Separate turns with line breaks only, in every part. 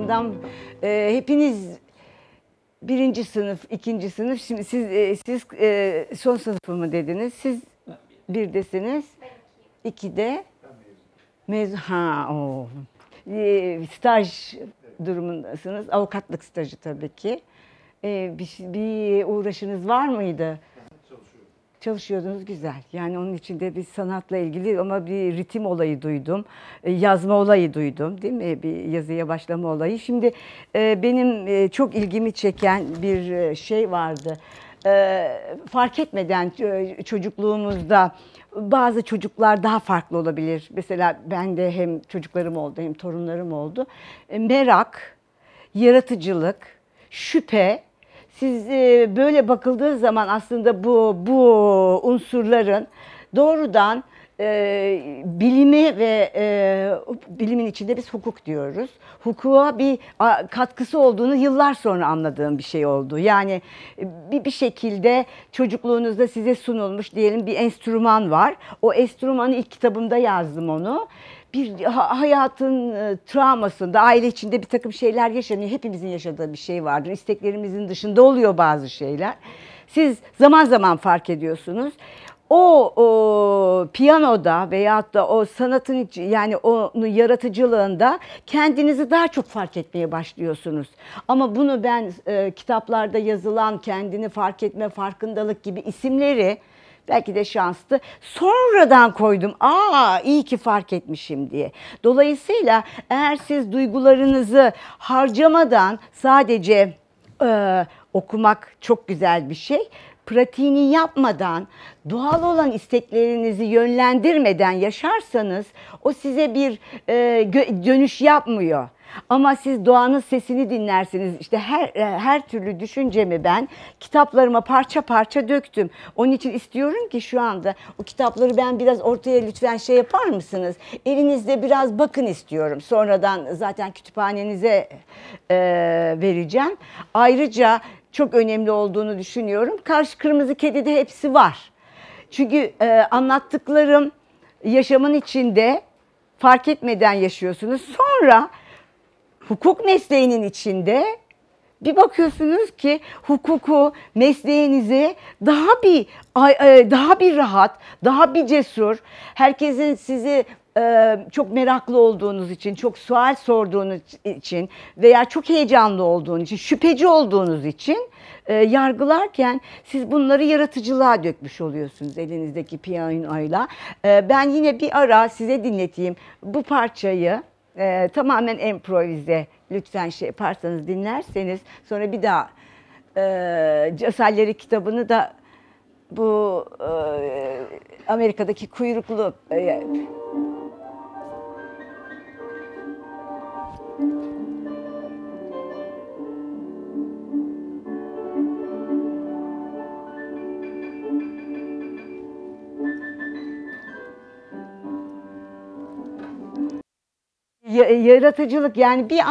programdan hepiniz birinci sınıf, ikinci sınıf. Şimdi siz son sınıfı mı dediniz? Siz birdesiniz. İkide mezun. Ha, o. Staj durumundasınız. Avukatlık stajı tabii ki. Bir uğraşınız var mıydı? Çalışıyordunuz, güzel. Yani onun içinde bir sanatla ilgili ama bir ritim olayı duydum. Yazma olayı duydum, değil mi? Bir yazıya başlama olayı. Şimdi benim çok ilgimi çeken bir şey vardı. Fark etmeden çocukluğumuzda bazı çocuklar daha farklı olabilir. Mesela ben de hem çocuklarım oldu hem torunlarım oldu. Merak, yaratıcılık, şüphe. Siz böyle bakıldığı zaman aslında bu unsurların doğrudan bilimi ve bilimin içinde biz hukuk diyoruz. Hukuka bir katkısı olduğunu yıllar sonra anladığım bir şey oldu. Yani bir şekilde çocukluğunuzda size sunulmuş diyelim bir enstrüman var. O enstrümanı ilk kitabımda yazdım onu. Bir hayatın travmasında, aile içinde bir takım şeyler yaşanıyor. Hepimizin yaşadığı bir şey vardır. İsteklerimizin dışında oluyor bazı şeyler. Siz zaman zaman fark ediyorsunuz. O piyanoda veyahut da o sanatın yani onun yaratıcılığında kendinizi daha çok fark etmeye başlıyorsunuz. Ama bunu ben kitaplarda yazılan kendini fark etme, farkındalık gibi isimleri belki de şanslı sonradan koydum. İyi ki fark etmişim diye. Dolayısıyla eğer siz duygularınızı harcamadan sadece okumak çok güzel bir şey. Pratiğini yapmadan, doğal olan isteklerinizi yönlendirmeden yaşarsanız o size bir dönüş yapmıyor. Ama siz doğanın sesini dinlersiniz. İşte her türlü düşüncemi ben kitaplarıma parça parça döktüm. Onun için istiyorum ki şu anda o kitapları ben biraz ortaya lütfen şey yapar mısınız? Elinizde biraz bakın istiyorum. Sonradan zaten kütüphanenize vereceğim. Ayrıca çok önemli olduğunu düşünüyorum. Karşı Kırmızı Kedi'de hepsi var. Çünkü anlattıklarım yaşamın içinde fark etmeden yaşıyorsunuz. Sonra hukuk mesleğinin içinde bir bakıyorsunuz ki hukuku, mesleğinizi daha bir rahat, daha bir cesur, herkesin sizi çok meraklı olduğunuz için, çok sual sorduğunuz için veya çok heyecanlı olduğunuz için, şüpheci olduğunuz için yargılarken siz bunları yaratıcılığa dökmüş oluyorsunuz elinizdeki piyanoyla. Ben yine bir ara size dinleteyim bu parçayı. Tamamen improvize, lütfen şey yaparsanız dinlerseniz sonra bir daha Casalleri kitabını da bu Amerika'daki kuyruklu yaratıcılık yani bir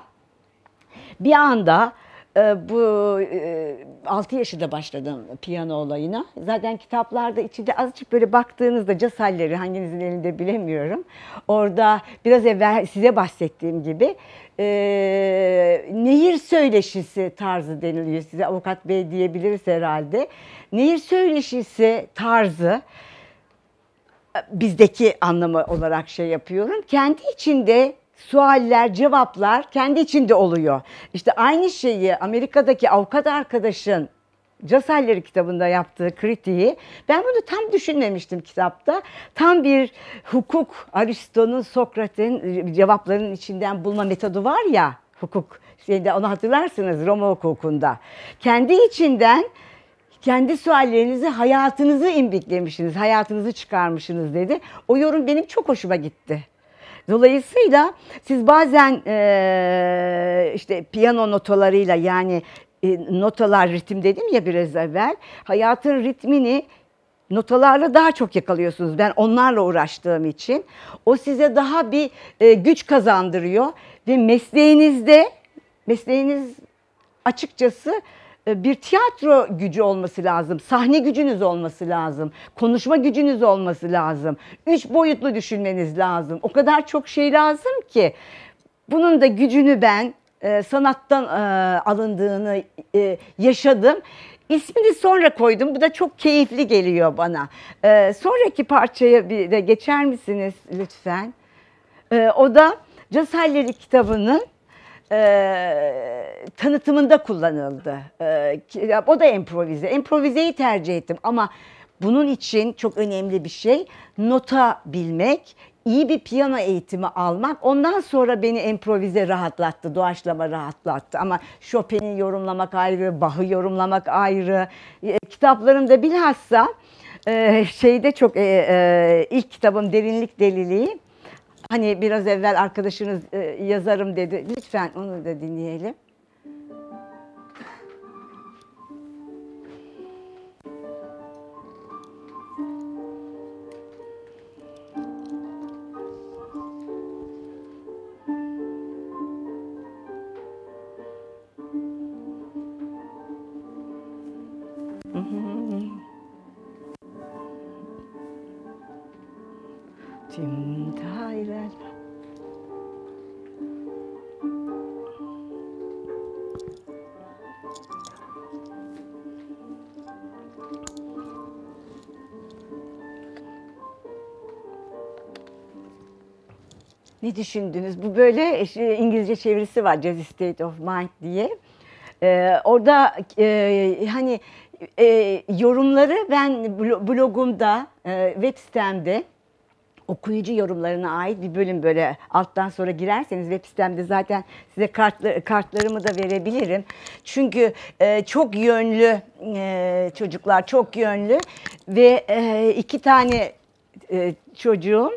anda bu 6 yaşında başladım piyano olayına. Zaten kitaplarda içinde azıcık böyle baktığınızda Casalleri hanginizin elinde bilemiyorum. Orada biraz evvel size bahsettiğim gibi nehir söyleşisi tarzı deniliyor. Size avukat bey diyebiliriz herhalde. Nehir söyleşisi tarzı bizdeki anlamı olarak şey yapıyorum. Kendi içinde sualler, cevaplar kendi içinde oluyor. İşte aynı şeyi Amerika'daki avukat arkadaşın Casalleri kitabında yaptığı kritiği ben bunu tam düşünmemiştim kitapta. Tam bir hukuk, Aristo'nun, Sokrat'ın cevaplarının içinden bulma metodu var ya hukuk şeyde onu hatırlarsınız Roma hukukunda. Kendi içinden kendi suallerinizi, hayatınızı imbiklemişsiniz, hayatınızı çıkarmışsınız dedi. O yorum benim çok hoşuma gitti. Dolayısıyla siz bazen işte piyano notalarıyla yani notalar ritim dedim ya biraz evvel. Hayatın ritmini notalarla daha çok yakalıyorsunuz. Ben onlarla uğraştığım için. O size daha bir güç kazandırıyor. Ve mesleğiniz açıkçası bir tiyatro gücü olması lazım, sahne gücünüz olması lazım, konuşma gücünüz olması lazım, 3 boyutlu düşünmeniz lazım. O kadar çok şey lazım ki bunun da gücünü ben sanattan alındığını yaşadım. İsmini sonra koydum. Bu da çok keyifli geliyor bana. Sonraki parçaya bir de geçer misiniz lütfen? O da Caz Halleri kitabının tanıtımında kullanıldı. O da improvize. İmprovizeyi tercih ettim ama bunun için çok önemli bir şey nota bilmek, iyi bir piyano eğitimi almak. Ondan sonra beni improvize rahatlattı, doğaçlama rahatlattı. Ama Chopin'i yorumlamak ayrı, Bach'ı yorumlamak ayrı. Kitaplarımda bilhassa şeyde çok ilk kitabım Derinlik Deliliği. Hani biraz evvel arkadaşınız yazarım dedi. Lütfen onu da dinleyelim. Tim Tyler. Ne düşündünüz? Bu böyle İngilizce çevirisi var, Jazz State of Mind diye. Orada hani yorumları ben blogumda, web sitemde okuyucu yorumlarına ait bir bölüm böyle alttan sonra girerseniz web sitemde zaten size kartlarımı da verebilirim. Çünkü çok yönlü çocuklar, çok yönlü ve 2 tane çocuğum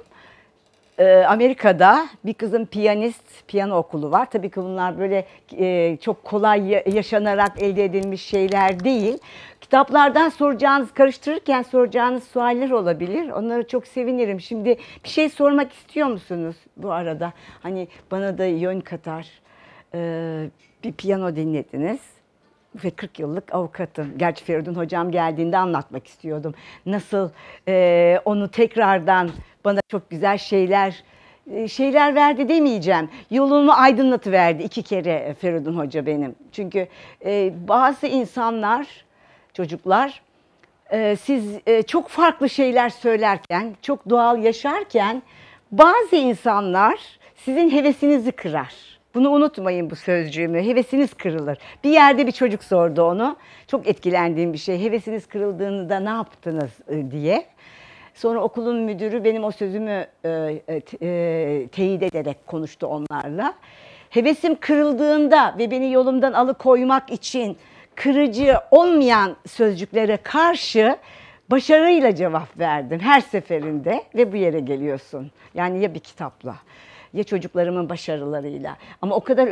Amerika'da bir kızın piyano okulu var. Tabii ki bunlar böyle çok kolay yaşanarak elde edilmiş şeyler değil. Kitaplardan karıştırırken soracağınız sualler olabilir. Onları çok sevinirim. Şimdi bir şey sormak istiyor musunuz bu arada? Hani bana da yön katar. Bir piyano dinlediniz. Ve 40 yıllık avukatım. Gerçi Feridun hocam geldiğinde anlatmak istiyordum. Nasıl onu tekrardan bana çok güzel şeyler verdi demeyeceğim. Yolumu aydınlatıverdi 2 kere Feridun hoca benim. Çünkü bazı insanlar, çocuklar, siz çok farklı şeyler söylerken, çok doğal yaşarken bazı insanlar sizin hevesinizi kırar. Bunu unutmayın, bu sözcüğümü. Hevesiniz kırılır. Bir yerde bir çocuk sordu onu. Çok etkilendiğim bir şey. Hevesiniz kırıldığında ne yaptınız diye. Sonra okulun müdürü benim o sözümü teyit ederek konuştu onlarla. Hevesim kırıldığında ve beni yolumdan alıkoymak için kırıcı olmayan sözcüklere karşı başarıyla cevap verdim her seferinde ve bu yere geliyorsun. Yani ya bir kitapla ya çocuklarımın başarılarıyla. Ama o kadar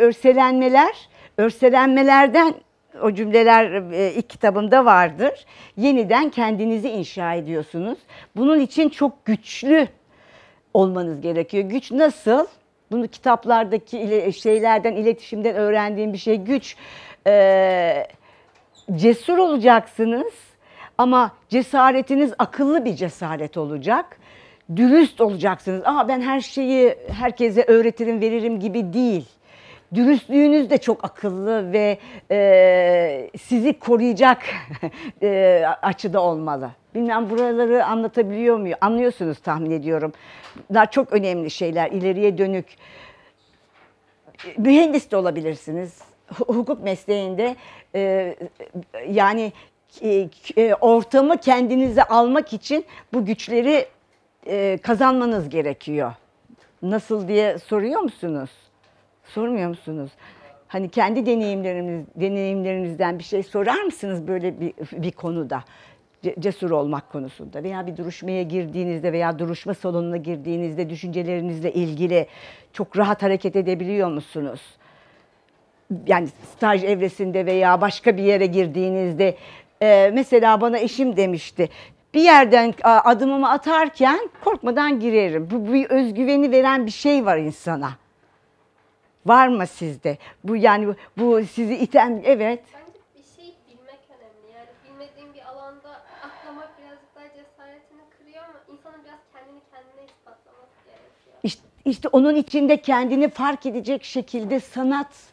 örselenmelerden o cümleler ilk kitabımda vardır. Yeniden kendinizi inşa ediyorsunuz. Bunun için çok güçlü olmanız gerekiyor. Güç nasıl? Bunu kitaplardaki şeylerden, iletişimden öğrendiğim bir şey. Güç, cesur olacaksınız ama cesaretiniz akıllı bir cesaret olacak. Dürüst olacaksınız. Ben her şeyi herkese öğretirim, veririm gibi değil. Dürüstlüğünüz de çok akıllı ve sizi koruyacak açıda olmalı. Bilmem buraları anlatabiliyor muyum? Anlıyorsunuz tahmin ediyorum. Bunlar çok önemli şeyler, ileriye dönük. Mühendis de olabilirsiniz. Hukuk mesleğinde yani ortamı kendinize almak için bu güçleri kazanmanız gerekiyor. Nasıl diye soruyor musunuz? Sormuyor musunuz? Hani kendi deneyimlerinizden bir şey sorar mısınız böyle bir konuda? Cesur olmak konusunda veya bir duruşmaya girdiğinizde veya duruşma salonuna girdiğinizde düşüncelerinizle ilgili çok rahat hareket edebiliyor musunuz? Yani staj evresinde veya başka bir yere girdiğinizde mesela bana eşim demişti. Bir yerden adımımı atarken korkmadan girerim. Bu bir özgüveni veren bir şey var insana. Var mı sizde? Bu sizi iten, evet.
Bence bir şey bilmek önemli. Yani bilmediğin bir alanda atlamak birazcık daha cesaretini kırıyor ama insanın biraz kendine ispatlaması gerekiyor.
İşte onun içinde kendini fark edecek şekilde sanat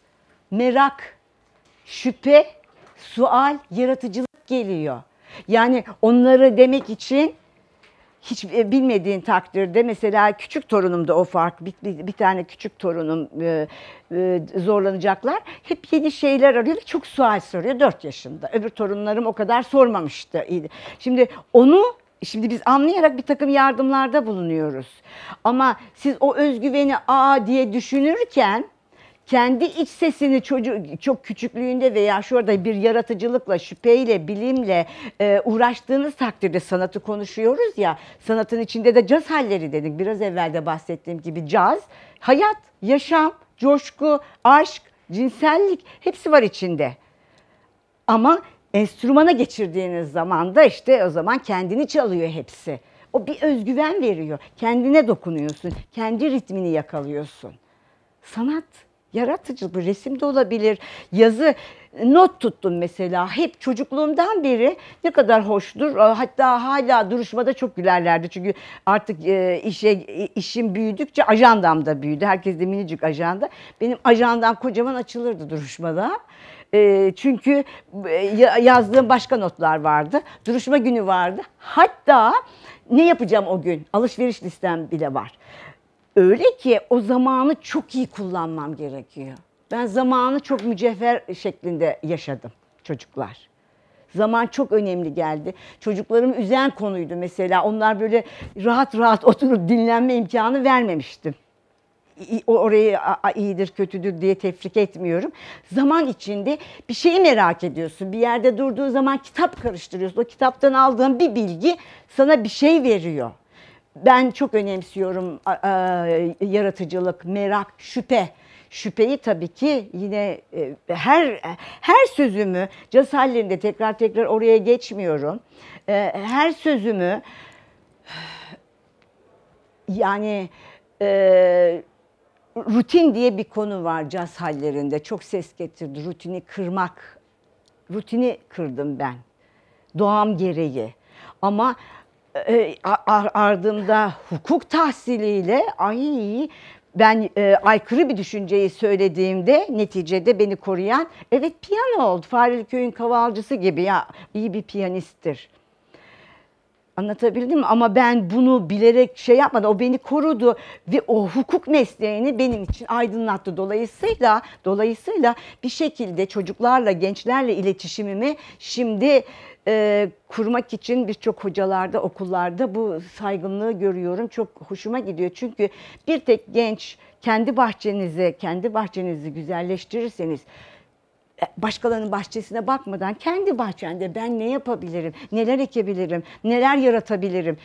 merak, şüphe, sual, yaratıcılık geliyor. Yani onları demek için hiç bilmediğin takdirde, mesela küçük torunum da o fark. Bir tane küçük torunum zorlanacaklar. Hep yeni şeyler arıyor ve çok sual soruyor 4 yaşında. Öbür torunlarım o kadar sormamıştı. Şimdi biz anlayarak bir takım yardımlarda bulunuyoruz. Ama siz o özgüveni diye düşünürken kendi iç sesini çok küçüklüğünde veya şurada bir yaratıcılıkla, şüpheyle, bilimle uğraştığınız takdirde, sanatı konuşuyoruz ya, sanatın içinde de caz halleri dedik. Biraz evvel de bahsettiğim gibi caz, hayat, yaşam, coşku, aşk, cinsellik hepsi var içinde. Ama enstrümana geçirdiğiniz zaman da işte o zaman kendini çalıyor hepsi. O bir özgüven veriyor. Kendine dokunuyorsun, kendi ritmini yakalıyorsun. Sanat, yaratıcılık, bir resim de olabilir, yazı, not tuttum mesela. Hep çocukluğumdan beri ne kadar hoştur. Hatta hala duruşmada çok gülerlerdi. Çünkü artık işim büyüdükçe ajandam da büyüdü. Herkes de minicik ajanda. Benim ajandam kocaman açılırdı duruşmada. Çünkü yazdığım başka notlar vardı. Duruşma günü vardı. Hatta ne yapacağım o gün? Alışveriş listem bile var. Öyle ki o zamanı çok iyi kullanmam gerekiyor. Ben zamanı çok mücevher şeklinde yaşadım çocuklar. Zaman çok önemli geldi. Çocuklarımı üzen konuydu mesela. Onlar böyle rahat rahat oturup dinlenme imkanı vermemiştim. Orayı iyidir, kötüdür diye tefrik etmiyorum. Zaman içinde bir şeyi merak ediyorsun. Bir yerde durduğu zaman kitap karıştırıyorsun. O kitaptan aldığın bir bilgi sana bir şey veriyor. Ben çok önemsiyorum yaratıcılık, merak, şüphe. Şüpheyi tabii ki yine her sözümü, caz hallerinde tekrar oraya geçmiyorum. Her sözümü yani rutin diye bir konu var caz hallerinde. Çok ses getirdi. Rutini kırmak. Rutini kırdım ben. Doğam gereği. Ama ardımda hukuk tahsiliyle ben aykırı bir düşünceyi söylediğimde neticede beni koruyan, evet, piyano oldu. Fareli Köy'ün kavalcısı gibi, ya iyi bir piyanisttir. Anlatabildim mi? Ama ben bunu bilerek şey yapmadım. O beni korudu ve o hukuk mesleğini benim için aydınlattı. Dolayısıyla bir şekilde çocuklarla, gençlerle iletişimimi şimdi kurmak için birçok hocalarda, okullarda bu saygınlığı görüyorum. Çok hoşuma gidiyor. Çünkü bir tek genç kendi bahçenizi güzelleştirirseniz, başkalarının bahçesine bakmadan kendi bahçende ben ne yapabilirim, neler ekebilirim, neler yaratabilirim,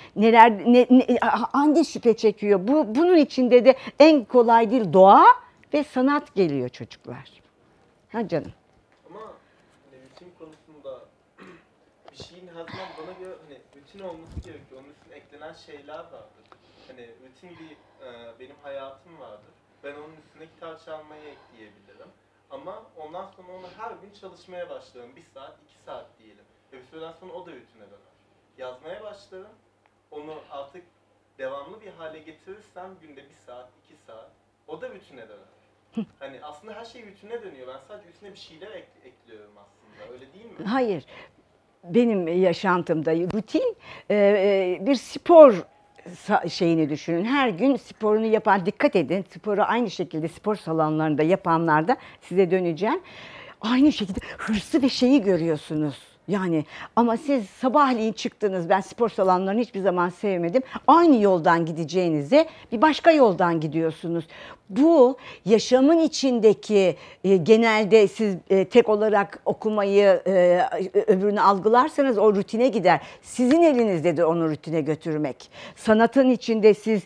hangi şüphe çekiyor. Bunun içinde de en kolay değil, doğa ve sanat geliyor çocuklar. Ha canım.
Ama rutin konusunda bir şeyin her zaman bana göre rutin olması gerekiyor. Onun üstüne eklenen şeyler vardır. Rutin benim hayatım vardır. Ben onun üstüne gitar çalmayı ekleyebilirim. Ama ondan sonra onu her gün çalışmaya başlarım. 1 saat, 2 saat diyelim. Ve bir süreden sonra o da rutine döner. Yazmaya başlarım. Onu artık devamlı bir hale getirirsem günde 1 saat, 2 saat, o da rutine döner. Aslında her şey rutine dönüyor. Ben sadece üstüne bir şeyler ekliyorum aslında. Öyle değil mi?
Hayır. Benim yaşantımda rutin bir spor şeyini düşünün. Her gün sporunu yapan, dikkat edin, sporu aynı şekilde spor salonlarında yapanlarda size döneceğim. Aynı şekilde hırsı ve şeyi görüyorsunuz. Yani ama siz sabahleyin çıktınız, ben spor salonlarını hiçbir zaman sevmedim. Aynı yoldan gideceğinize bir başka yoldan gidiyorsunuz. Bu yaşamın içindeki genelde siz tek olarak okumayı öbürünü algılarsanız o rutine gider. Sizin elinizdedir onu rutine götürmek. Sanatın içinde siz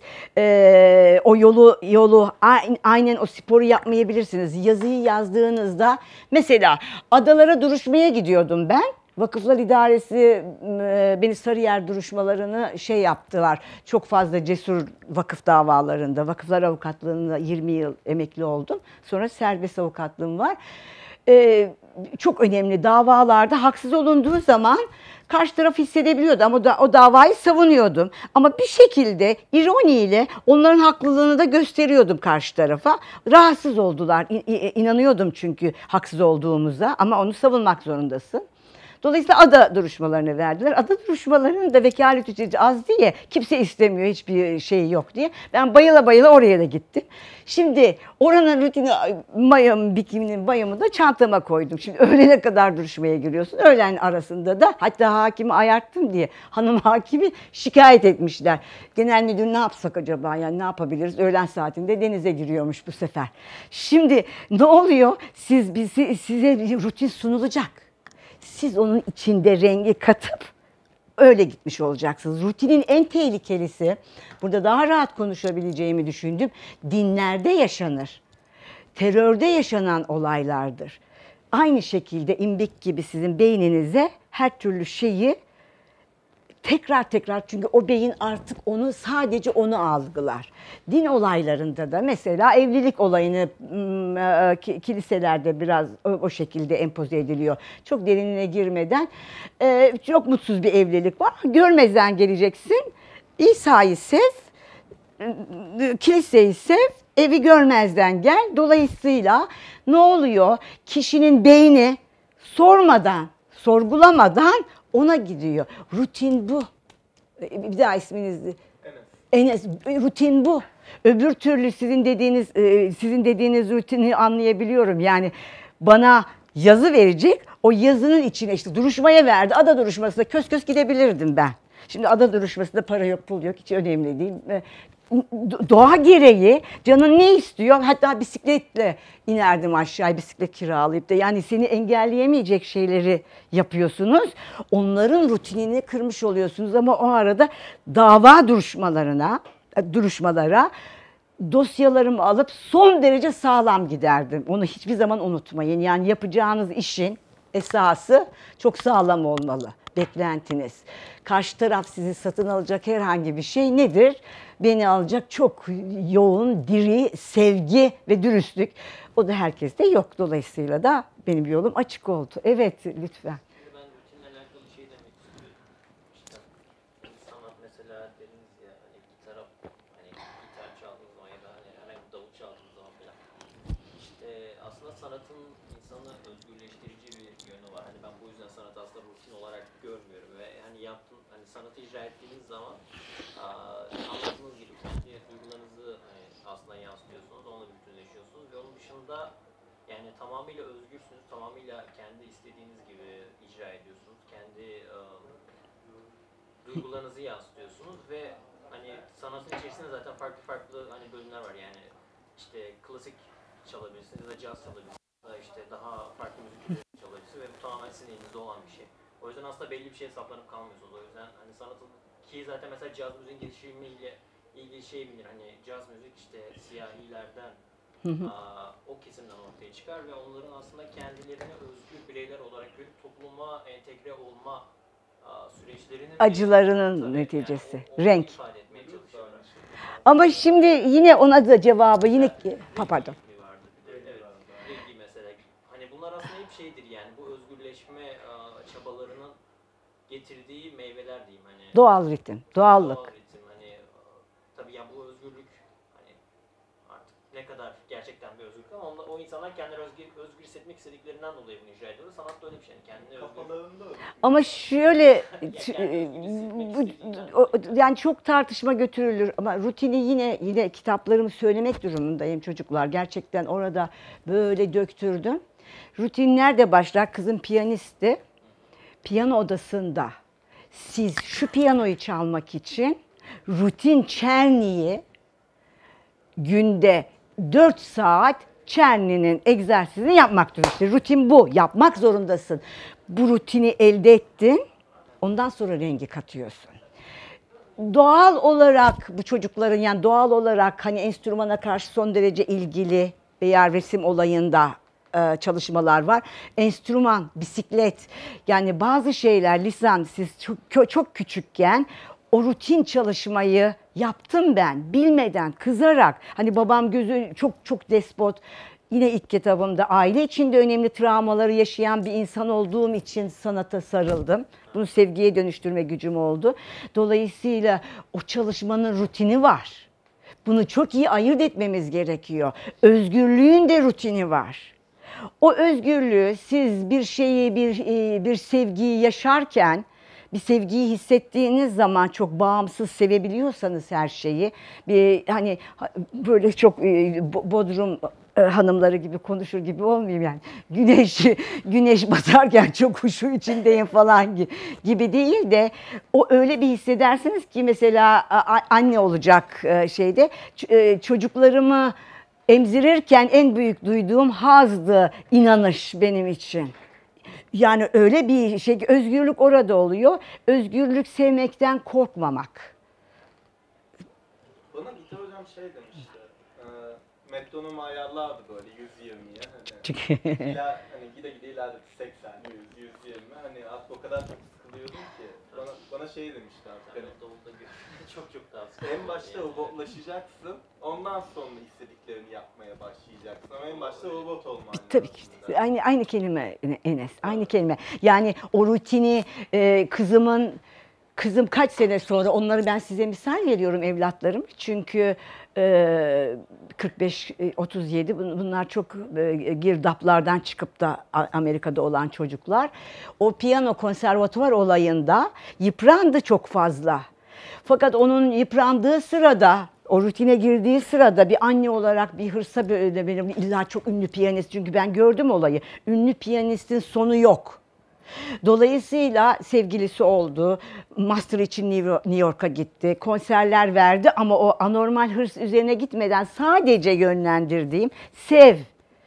o yolu aynen o sporu yapmayabilirsiniz. Yazıyı yazdığınızda mesela adalara duruşmaya gidiyordum ben. Vakıflar İdaresi beni Sarıyer duruşmalarını yaptılar. Çok fazla cesur vakıf davalarında, vakıflar avukatlığında 20 yıl emekli oldum. Sonra serbest avukatlığım var. çok önemli davalarda haksız olunduğu zaman karşı taraf hissedebiliyordu ama o davayı savunuyordum. Ama bir şekilde ironiyle onların haklılığını da gösteriyordum karşı tarafa. Rahatsız oldular. İnanıyordum çünkü haksız olduğumuza ama onu savunmak zorundasın. Dolayısıyla ada duruşmalarını verdiler. Ada duruşmalarının da vekalet ücreti az diye kimse istemiyor, hiçbir şey yok diye. Ben bayıla bayıla oraya da gittim. Şimdi oranın rutini bikininin bayımı da çantama koydum. Şimdi öğlene kadar duruşmaya giriyorsun. Öğlen arasında da hatta hakimi ayarttım diye hanım hakimi şikayet etmişler. Genel müdür ne yapsak acaba, yani ne yapabiliriz? Öğlen saatinde denize giriyormuş bu sefer. Şimdi ne oluyor? Size bir rutin sunulacak. Siz onun içinde rengi katıp öyle gitmiş olacaksınız. Rutinin en tehlikelisi, burada daha rahat konuşabileceğimi düşündüm, dinlerde yaşanır. Terörde yaşanan olaylardır. Aynı şekilde imbik gibi sizin beyninize her türlü şeyi tekrar çünkü o beyin artık sadece onu algılar. Din olaylarında da mesela evlilik olayını kiliselerde biraz o şekilde empoze ediliyor. Çok derinine girmeden çok mutsuz bir evlilik var. Görmezden geleceksin. İsa'yı sev, kiliseyi sev, evi görmezden gel. Dolayısıyla ne oluyor? Kişinin beyni sorgulamadan ona gidiyor. Rutin bu. Bir daha isminizi. Enes. Rutin bu. Öbür türlü sizin dediğiniz rutini anlayabiliyorum. Yani bana yazı verecek, o yazının içine işte duruşmaya verdi. Ada duruşmasında kös gidebilirdim ben. Şimdi ada duruşmasında para yok, pul yok, hiç önemli değil. Doğa gereği canın ne istiyor? Hatta bisikletle inerdim aşağıya, bisiklet kiralayıp da, yani seni engelleyemeyecek şeyleri yapıyorsunuz. Onların rutinini kırmış oluyorsunuz ama o arada dava duruşmalara dosyalarımı alıp son derece sağlam giderdim. Onu hiçbir zaman unutmayın. Yani yapacağınız işin esası çok sağlam olmalı. Beklentiniz. Karşı taraf sizi satın alacak herhangi bir şey nedir? Beni alacak çok yoğun, diri sevgi ve dürüstlük. O da herkeste yok. Dolayısıyla da benim yolum açık oldu. Evet, lütfen.
Ben rutinle alakalı şey demek istiyorum. İşte sanat mesela dediniz ya, hani gitar çaldığınız zaman ya da hani herhangi bir davul çaldığınız zaman falan. İşte aslında sanatın insanı özgürleştirici bir yönü var. Hani ben bu yüzden sanatı aslında rutin olarak görmüyorum ve hani sanatı icra ettiğiniz zaman anlattığınız gibi kendi duygularınızı aslında yansıtıyorsunuz, onunla bütünleşiyorsunuz ve onun dışında yani tamamıyla özgürsünüz, tamamıyla kendi istediğiniz gibi icra ediyorsunuz, kendi duygularınızı yansıtıyorsunuz ve hani sanatın içerisinde zaten farklı hani bölümler var, yani işte klasik çalabilirsiniz ya da caz çalabilirsiniz ya da işte daha farklı müzik türleri çalabilirsiniz ve bu tamamen sizin elinizde olan bir şey. O yüzden aslında belli bir şeye saplanıp kalmıyorsunuz. O yüzden hani sanatın ki zaten mesela caz müziğin gelişimiyle ilgili şey bilir, hani caz müzik işte siyahilerden o kesimden ortaya çıkar ve onların aslında kendilerini özgür bireyler olarak görüp topluma entegre olma süreçlerinin
Acılarının neticesi,
yani
renk.
ifade etmeye çalışıyorlar.
Ama şimdi yine ona da cevabı pardon.
Rengi mesela. Hani bunlar aslında hep şeydir, yani bu özgürleşme çabalarının getirdiği meyveler diyeyim hani.
Doğal ritim, doğallık.
Doğal ritim hani tabii yani bu özgürlük hani artık ne kadar gerçekten bir özgürlük ama o insanlar kendileri özgür hissetmek istediklerinden dolayı bunu icra ediyorlar. Sanat da öyle bir şey. Yani kendini özgür.
Ama şöyle yani çok tartışma götürülür ama rutini yine kitaplarımı söylemek durumundayım çocuklar. Gerçekten orada böyle döktürdüm. Rutin nerede başlar? Kızım piyanisti. Piyano odasında siz şu piyanoyu çalmak için rutin Çerni'yi günde 4 saat Çerni'nin egzersizini yapmak durumundasın. Rutin bu. Yapmak zorundasın. Bu rutini elde ettin. Ondan sonra rengi katıyorsun. Doğal olarak bu çocukların, yani doğal olarak hani enstrümana karşı son derece ilgili veya resim olayında çalışmalar var. Enstrüman, bisiklet, yani bazı şeyler, lisan, siz çok küçükken o rutin çalışmayı yaptım ben bilmeden, kızarak. Hani babam gözü çok despot. yine ilk kitabımda aile içinde önemli travmaları yaşayan bir insan olduğum için sanata sarıldım. Bunu sevgiye dönüştürme gücüm oldu. Dolayısıyla o çalışmanın rutini var. Bunu çok iyi ayırt etmemiz gerekiyor. Özgürlüğün de rutini var. O özgürlüğü siz bir şeyi, bir sevgiyi yaşarken, bir sevgiyi hissettiğiniz zaman çok bağımsız sevebiliyorsanız her şeyi, hani böyle çok Bodrum hanımları gibi konuşur gibi olmayayım yani. Güneş batarken çok huşu içindeyim falan gibi değil de o öyle bir hissedersiniz ki mesela anne olacak şeyde çocuklarımı emzirirken en büyük duyduğum hazdı, inanış benim için. Yani öyle bir şey, özgürlük orada oluyor. Özgürlük sevmekten korkmamak.
Bana Gitar hocam şey demişti. Metronomu ayarlardı böyle 120'ye. Hani, hani gide gide ilerledi 80, 100, 120. Hani o kadar çok sıkılıyordum ki. Bana şey demişti artık.
Yani davulda çok daha sıkıntı.
En başta robotlaşacaksın. Ondan sonra istediklerini yapmaya başlayacaksın. Ama en başta robot olman lazım.
Tabii ki. Aynı kelime Enes. Aynı kelime. Yani o rutini kızım kaç sene sonra, onları ben size misal veriyorum evlatlarım. Çünkü 45-37 bunlar çok girdaplardan çıkıp da Amerika'da olan çocuklar. O piyano konservatuvar olayında yıprandı çok fazla. Fakat onun yıprandığı sırada, o rutine girdiği sırada bir anne olarak bir hırsa böyle benim illa çok ünlü piyanist, çünkü ben gördüm olayı. Ünlü piyanistin sonu yok. Dolayısıyla sevgilisi oldu, master için New York'a gitti, konserler verdi ama o anormal hırs üzerine gitmeden sadece yönlendirdiğim sev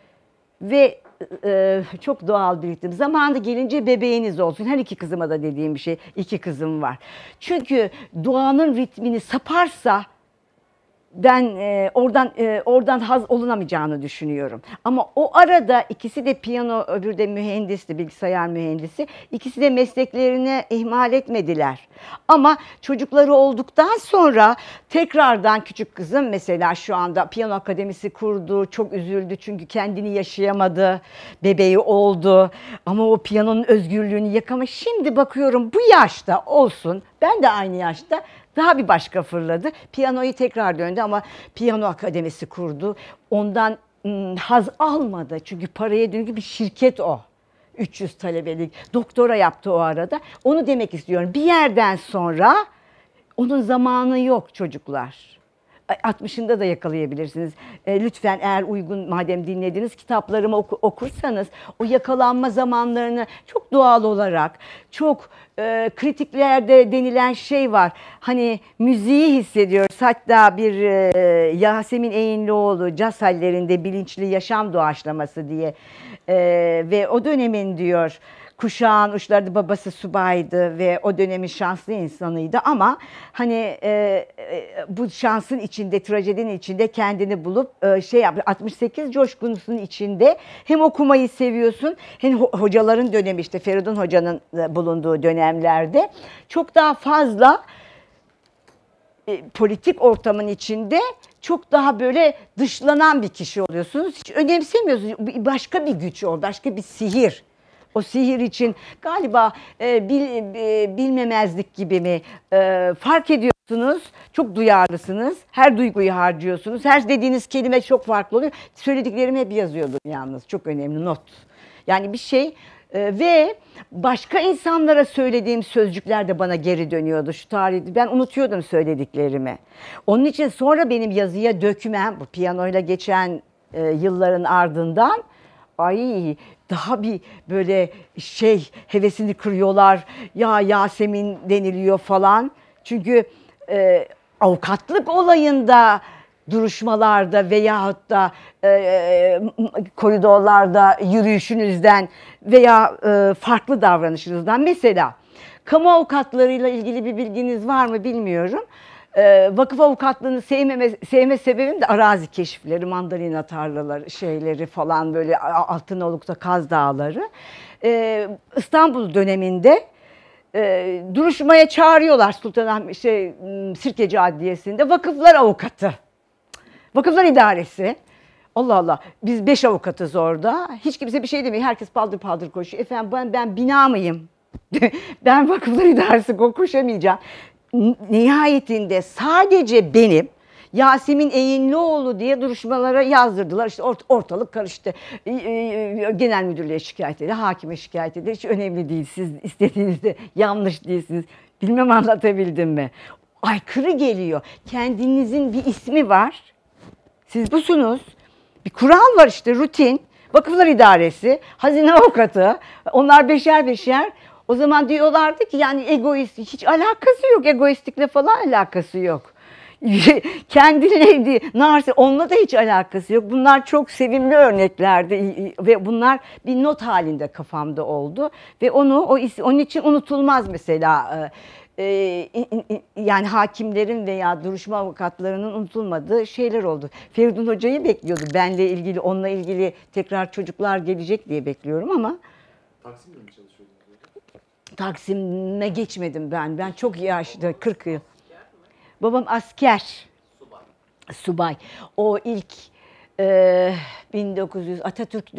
ve çok doğal bir ritim. Zamanı gelince bebeğiniz olsun. Her iki kızıma da dediğim bir şey, 2 kızım var. Çünkü doğanın ritmini saparsa ben oradan haz olunamayacağını düşünüyorum. Ama o arada ikisi de piyano, öbürü de mühendisti, bilgisayar mühendisi. İkisi de mesleklerini ihmal etmediler. Ama çocukları olduktan sonra tekrardan küçük kızım mesela şu anda piyano akademisi kurdu. Çok üzüldü çünkü kendini yaşayamadı. Bebeği oldu. Ama o piyanonun özgürlüğünü yakamış. Şimdi bakıyorum bu yaşta olsun. Ben de aynı yaşta. Daha bir başka fırladı. Piyanoyu tekrar döndü ama piyano akademisi kurdu. Ondan haz almadı. Çünkü paraya dönük bir şirket o. 300 talebelik. Doktora yaptı o arada. Onu demek istiyorum. Bir yerden sonra onun zamanı yok çocuklar. 60'ında da yakalayabilirsiniz. Lütfen eğer uygun, madem dinlediniz, kitaplarımı okursanız o yakalanma zamanlarını çok doğal olarak, çok kritiklerde denilen şey var. Hani müziği hissediyoruz. Hatta bir Yasemin Eğinlioğlu Caz Hallerinde Bilinçli Yaşam Doğaçlaması diye ve o dönemin diyor kuşağın uçlarda babası subaydı ve o dönemin şanslı insanıydı ama hani bu şansın içinde, trajedinin içinde kendini bulup şey yaptı. 68 coşkunusunun içinde hem okumayı seviyorsun hem hocaların dönemi, işte Feridun Hoca'nın bulunduğu dönemlerde çok daha fazla politik ortamın içinde çok daha böyle dışlanan bir kişi oluyorsunuz. Hiç önemsemiyorsunuz. Başka bir güç o, başka bir sihir. O sihir için galiba bilmemezlik gibi mi fark ediyorsunuz, çok duyarlısınız, her duyguyu harcıyorsunuz, her dediğiniz kelime çok farklı oluyor. Söylediklerimi hep yazıyordum yalnız, çok önemli not. Yani bir şey ve başka insanlara söylediğim sözcükler de bana geri dönüyordu şu tarihte. Ben unutuyordum söylediklerimi. Onun için sonra benim yazıya dökmem, bu piyanoyla geçen yılların ardından, ay daha bir böyle şey hevesini kırıyorlar. Ya Yasemin deniliyor falan. Çünkü avukatlık olayında, duruşmalarda veyahut da koridorlarda yürüyüşünüzden veya farklı davranışınızdan, mesela kamu avukatlarıyla ilgili bir bilginiz var mı bilmiyorum. Vakıf avukatlığını sevme sebebim de arazi keşifleri, mandalina tarlaları, şeyleri falan, böyle Altınoluk'ta Kaz Dağları. İstanbul döneminde duruşmaya çağırıyorlar Sultanahmet Sirkeci Adliyesi'nde vakıflar avukatı, vakıflar idaresi. Allah Allah. Biz 5 avukatız orada. Hiç kimse bir şey demiyor. Herkes paldır paldır koşuyor. Efendim ben bina mıyım? Ben vakıflar idaresi koşamayacağım. Nihayetinde sadece benim Yasemin Eğinlioğlu diye duruşmalara yazdırdılar. İşte ortalık karıştı. Genel müdürlüğe şikayet edildi, hakime şikayet edildi. Hiç önemli değil. Siz istediğinizde yanlış değilsiniz. Bilmem anlatabildim mi? Aykırı geliyor. Kendinizin bir ismi var. Siz busunuz. Bir kural var işte, rutin. Vakıflar idaresi, hazine avukatı. Onlar beşer beşer. O zaman diyorlardı ki yani egoist, hiç alakası yok. Egoistlikle falan alakası yok. Kendine narsi, onunla da hiç alakası yok. Bunlar çok sevimli örneklerdi ve bunlar bir not halinde kafamda oldu ve onun için unutulmaz mesela. Yani hakimlerin veya duruşma avukatlarının unutulmadığı şeyler oldu. Feridun Hoca'yı bekliyordu. Benle ilgili, onunla ilgili tekrar çocuklar gelecek diye bekliyorum ama
Taksim'de mi çalışıyordunuz?
Taksim'e geçmedim ben. Ben çok yaşlı, 40 yıl. Babam asker. Subay. O ilk 1900 Atatürk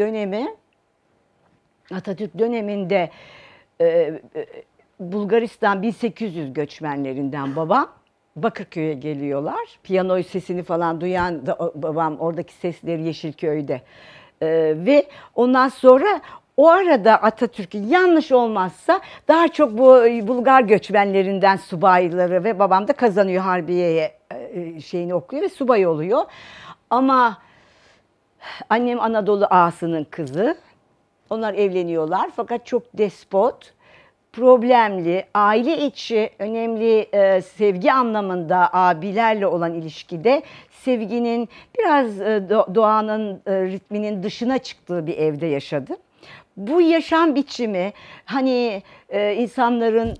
döneminde Bulgaristan 1800 göçmenlerinden babam. Bakırköy'e geliyorlar. Piyano sesini falan duyan da babam, oradaki sesleri Yeşilköy'de. Ve ondan sonra o arada Atatürk'ün yanlış olmazsa daha çok bu Bulgar göçmenlerinden subayları ve babam da kazanıyor Harbiye'ye şeyini okuyor ve subay oluyor. Ama annem Anadolu ağasının kızı. Onlar evleniyorlar fakat çok despot, problemli, aile içi önemli sevgi anlamında abilerle olan ilişkide sevginin biraz doğanın ritminin dışına çıktığı bir evde yaşadım. Bu yaşam biçimi hani insanların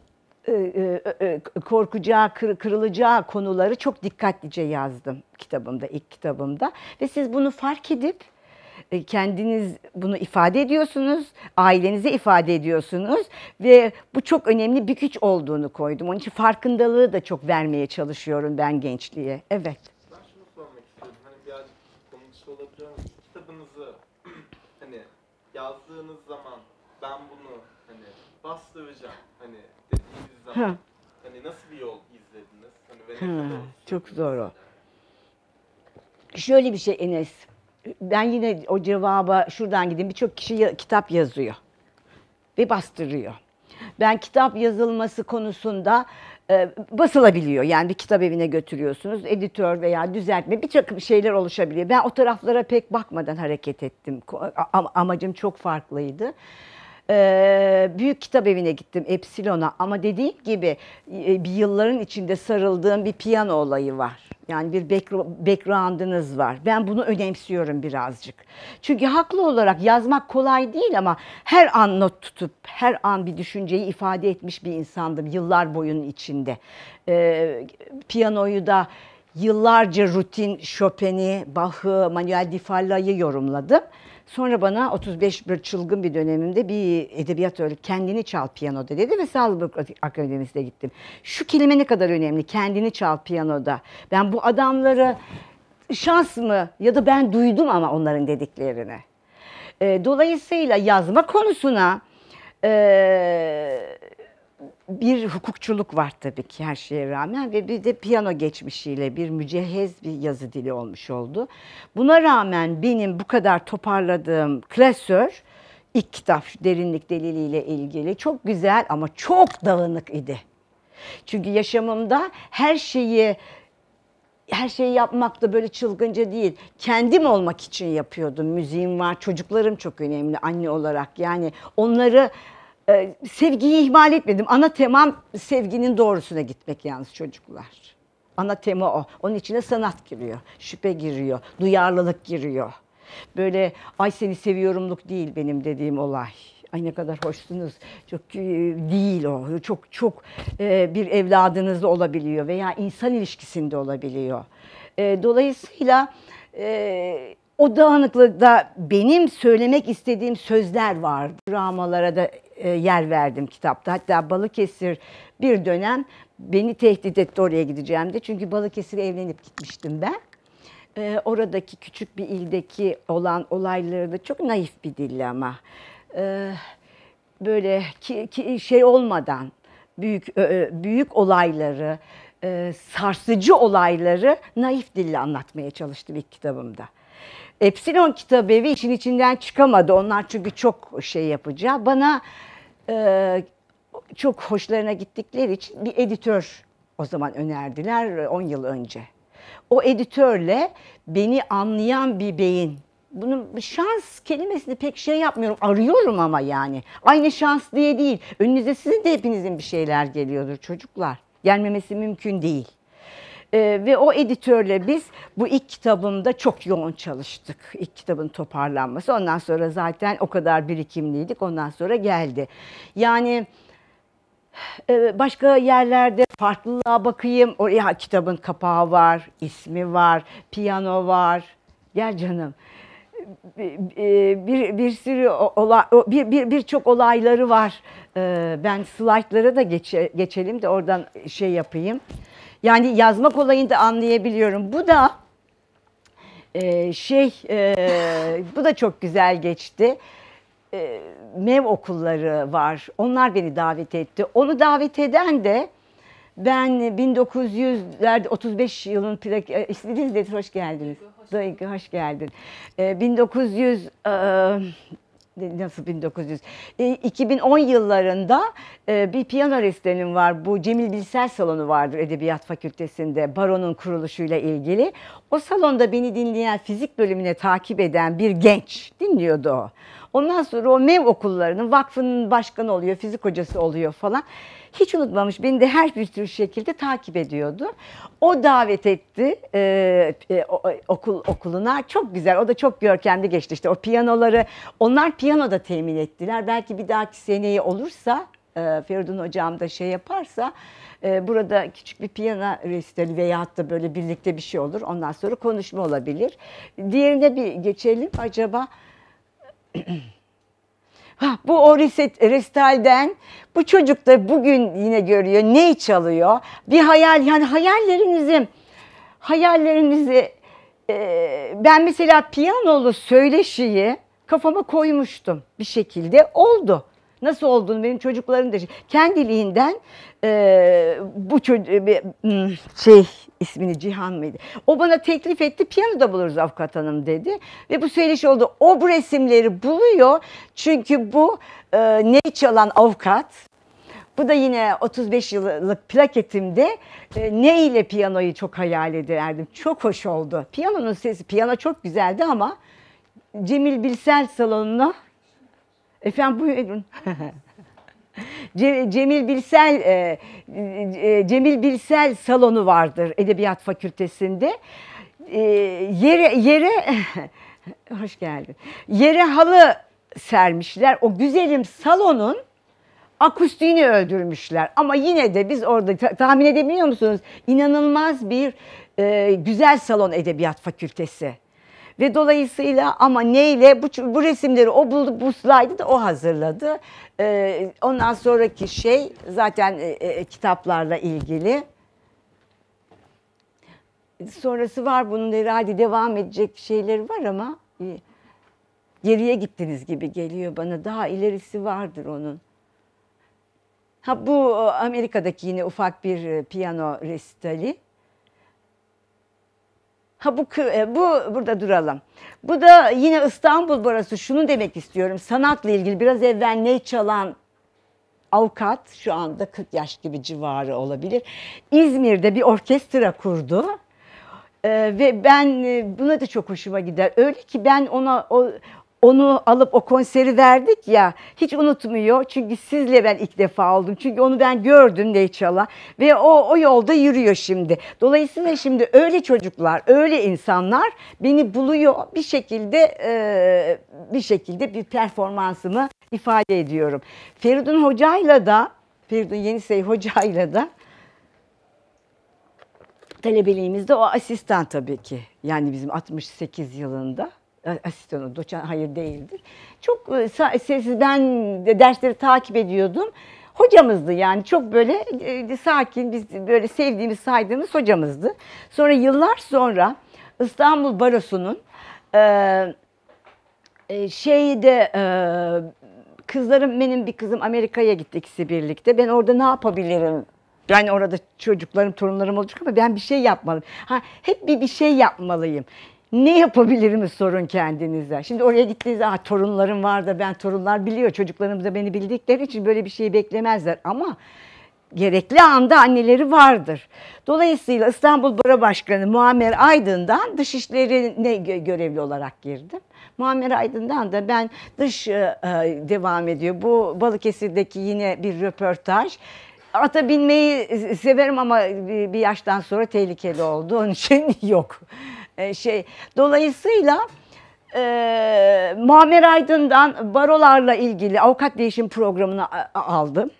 korkacağı, kırılacağı konuları çok dikkatlice yazdım kitabımda, ilk kitabımda. Ve siz bunu fark edip kendiniz bunu ifade ediyorsunuz, ailenize ifade ediyorsunuz ve bu çok önemli bir güç olduğunu koydum. Onun için farkındalığı da çok vermeye çalışıyorum ben gençliğe. Evet.
Ben şunu sormak istiyorum. Hani birazcık konu dışı olabilir ama kitabınızı hani yazdığınız zaman ben bunu hani bastıracağım hani dediğiniz zaman hani nasıl bir yol izlediniz? Hani ve ne kadar
Çok zor o. Şöyle bir şey Enes. Ben yine o cevaba şuradan gideyim. Birçok kişi kitap yazıyor ve bastırıyor. Ben kitap yazılması konusunda basılabiliyor. Yani bir kitap evine götürüyorsunuz. Editör veya düzeltme birçok şeyler oluşabiliyor. Ben o taraflara pek bakmadan hareket ettim. Amacım çok farklıydı. Büyük kitap evine gittim, Epsilon'a, ama dediğim gibi bir yılların içinde sarıldığım bir piyano olayı var. Yani bir background'ınız var. Ben bunu önemsiyorum birazcık. Çünkü haklı olarak yazmak kolay değil ama her an not tutup her an bir düşünceyi ifade etmiş bir insandım yıllar boyunun içinde. Piyanoyu da yıllarca rutin Chopin'i, Bach'ı, Manuel di Falla'yı yorumladım. Sonra bana 35 bir çılgın bir dönemimde bir edebiyat öğretmeni kendini çal piyanoda dedi ve Salzburg Akademisi'ne gittim. Şu kelime ne kadar önemli, kendini çal piyanoda. Ben bu adamları şans mı ya da ben duydum ama onların dediklerini. Dolayısıyla yazma konusuna bir hukukçuluk var tabii ki her şeye rağmen ve bir de piyano geçmişiyle bir mücehhez bir yazı dili olmuş oldu. Buna rağmen benim bu kadar toparladığım klasör, ilk kitap Derinlik Deliliği ile ilgili çok güzel ama çok dağınık idi. Çünkü yaşamımda her şeyi yapmak da böyle çılgınca değil. Kendim olmak için yapıyordum. Müziğim var, çocuklarım çok önemli anne olarak. Yani onları sevgiyi ihmal etmedim. Ana temam sevginin doğrusuna gitmek yalnız çocuklar. Ana tema o. Onun içine sanat giriyor, şüphe giriyor, duyarlılık giriyor. Böyle ay seni seviyorumluk değil benim dediğim olay. Ay ne kadar hoşsunuz. Çok değil o. Çok bir evladınızda olabiliyor veya insan ilişkisinde olabiliyor. Dolayısıyla o dağınıklıkta benim söylemek istediğim sözler var. Dramalara da yer verdim kitapta. Hatta Balıkesir bir dönem beni tehdit etti oraya gideceğim de. Çünkü Balıkesir'e evlenip gitmiştim ben. Oradaki küçük bir ildeki olan olayları da çok naif bir dille ama böyle şey olmadan büyük olayları, sarsıcı olayları naif dille anlatmaya çalıştım ilk kitabımda. Epsilon Kitabevi işin içinden çıkamadı. Onlar çünkü çok şey yapacağı. Bana çok hoşlarına gittikleri için bir editör o zaman önerdiler 10 yıl önce. O editörle beni anlayan bir beyin. Bunun şans kelimesini pek şey yapmıyorum. Arıyorum ama yani. Aynı şans diye değil. Önünüze sizin de hepinizin bir şeyler geliyordur çocuklar. Gelmemesi mümkün değil. Ve o editörle biz bu ilk kitabımda çok yoğun çalıştık. İlk kitabın toparlanması. Ondan sonra zaten o kadar birikimliydik. Ondan sonra geldi. Yani başka yerlerde farklılığa bakayım. Oraya kitabın kapağı var, ismi var, piyano var. Gel canım. Bir sürü birçok olayları var. Ben slaytlara da geçelim de oradan şey yapayım. Yani yazmak olayını da anlayabiliyorum. Bu da bu da çok güzel geçti. MEV okulları var. Onlar beni davet etti. Onu davet eden de ben 1900'lerde 35 yılın istediğiniz dedi, hoş geldiniz. Duygu, hoş geldin. 2010 yıllarında bir piyano resitalin var. Bu Cemil Bilsel Salonu vardır Edebiyat Fakültesi'nde, Baro'nun kuruluşuyla ilgili. O salonda beni dinleyen, fizik bölümüne takip eden bir genç dinliyordu o. Ondan sonra o MEV okullarının vakfının başkanı oluyor, fizik hocası oluyor falan. Hiç unutmamış, beni de her bir tür şekilde takip ediyordu. O davet etti okuluna. Çok güzel, o da çok görkemli geçti. İşte o piyanoları, onlar piyano da temin ettiler. Belki bir dahaki seneye olursa, Feridun hocam da şey yaparsa, burada küçük bir piyano resitali veyahut da böyle birlikte bir şey olur. Ondan sonra konuşma olabilir. Diğerine bir geçelim acaba. Bu o resitalden bu çocuk da bugün yine görüyor. Ne çalıyor? Bir hayal, yani hayallerinizi ben mesela piyanolu söyleşiyi kafama koymuştum bir şekilde. Oldu. Nasıl olduğunu benim çocuklarım da kendiliğinden bu ismini Cihan mıydı? O bana teklif etti, piyano da buluruz avukat hanım dedi. Ve bu söyleşi oldu. O bu resimleri buluyor. Çünkü bu ne çalan avukat. Bu da yine 35 yıllık plaketimde ne ile piyanoyu çok hayal ederdim. Çok hoş oldu. Piyanonun sesi, piyano çok güzeldi ama Cemil Bilsel Salonu'na efendim buyurun. Cemil Bilsel Salonu vardır Edebiyat Fakültesi'nde. Yere hoş geldin. Yere halı sermişler. O güzelim salonun akustiğini öldürmüşler. Ama yine de biz orada tahmin edebiliyor musunuz? İnanılmaz bir güzel salon Edebiyat Fakültesi. Ve dolayısıyla ama neyle? Bu resimleri o buldu, bu slaydı da o hazırladı. Ondan sonraki şey zaten kitaplarla ilgili. Sonrası var bunun, herhalde devam edecek şeyleri var ama geriye gittiniz gibi geliyor bana. Daha ilerisi vardır onun. Bu Amerika'daki yine ufak bir piyano resitali. Burada duralım. Bu da yine İstanbul Barosu. Şunu demek istiyorum. Sanatla ilgili biraz evvel ne çalan avukat, şu anda 40 yaş gibi civarı olabilir. İzmir'de bir orkestra kurdu. Ve ben buna da çok hoşuma gider. Öyle ki ben onu alıp o konseri verdik ya, hiç unutmuyor. Çünkü sizle ben ilk defa oldum. Çünkü onu ben gördüm Neyçal'a ve o yolda yürüyor şimdi. Dolayısıyla şimdi öyle çocuklar, öyle insanlar beni buluyor. Bir şekilde bir performansımı ifade ediyorum. Feridun Yenisey Hoca'yla da talebeliğimizde o asistan tabii ki. Yani bizim 68 yılında. Asistanı, doçent, hayır değildir. Çok sessiz, ben de dersleri takip ediyordum. Hocamızdı yani, çok böyle sakin, biz böyle sevdiğimiz, saydığımız hocamızdı. Sonra yıllar sonra İstanbul Barosu'nun şeyde kızlarım, benim bir kızım Amerika'ya gitti, ikisi birlikte. Ben orada ne yapabilirim? Yani orada çocuklarım, torunlarım olacak ama ben bir şey yapmalıyım. Hep bir şey yapmalıyım. Ne yapabilirim sorun kendinize. Şimdi oraya gittiğinizde torunlarım var da, ben torunlar biliyor. Çocuklarım da beni bildikleri için böyle bir şeyi beklemezler. Ama gerekli anda anneleri vardır. Dolayısıyla İstanbul Baro Başkanı Muammer Aydın'dan Dışişleri'ne görevli olarak girdim. Muammer Aydın'dan da ben devam ediyor. Bu Balıkesir'deki yine bir röportaj. Ata binmeyi severim ama bir yaştan sonra tehlikeli oldu. Onun için yok. Dolayısıyla Muammer Aydın'dan barolarla ilgili avukat değişim programını aldım.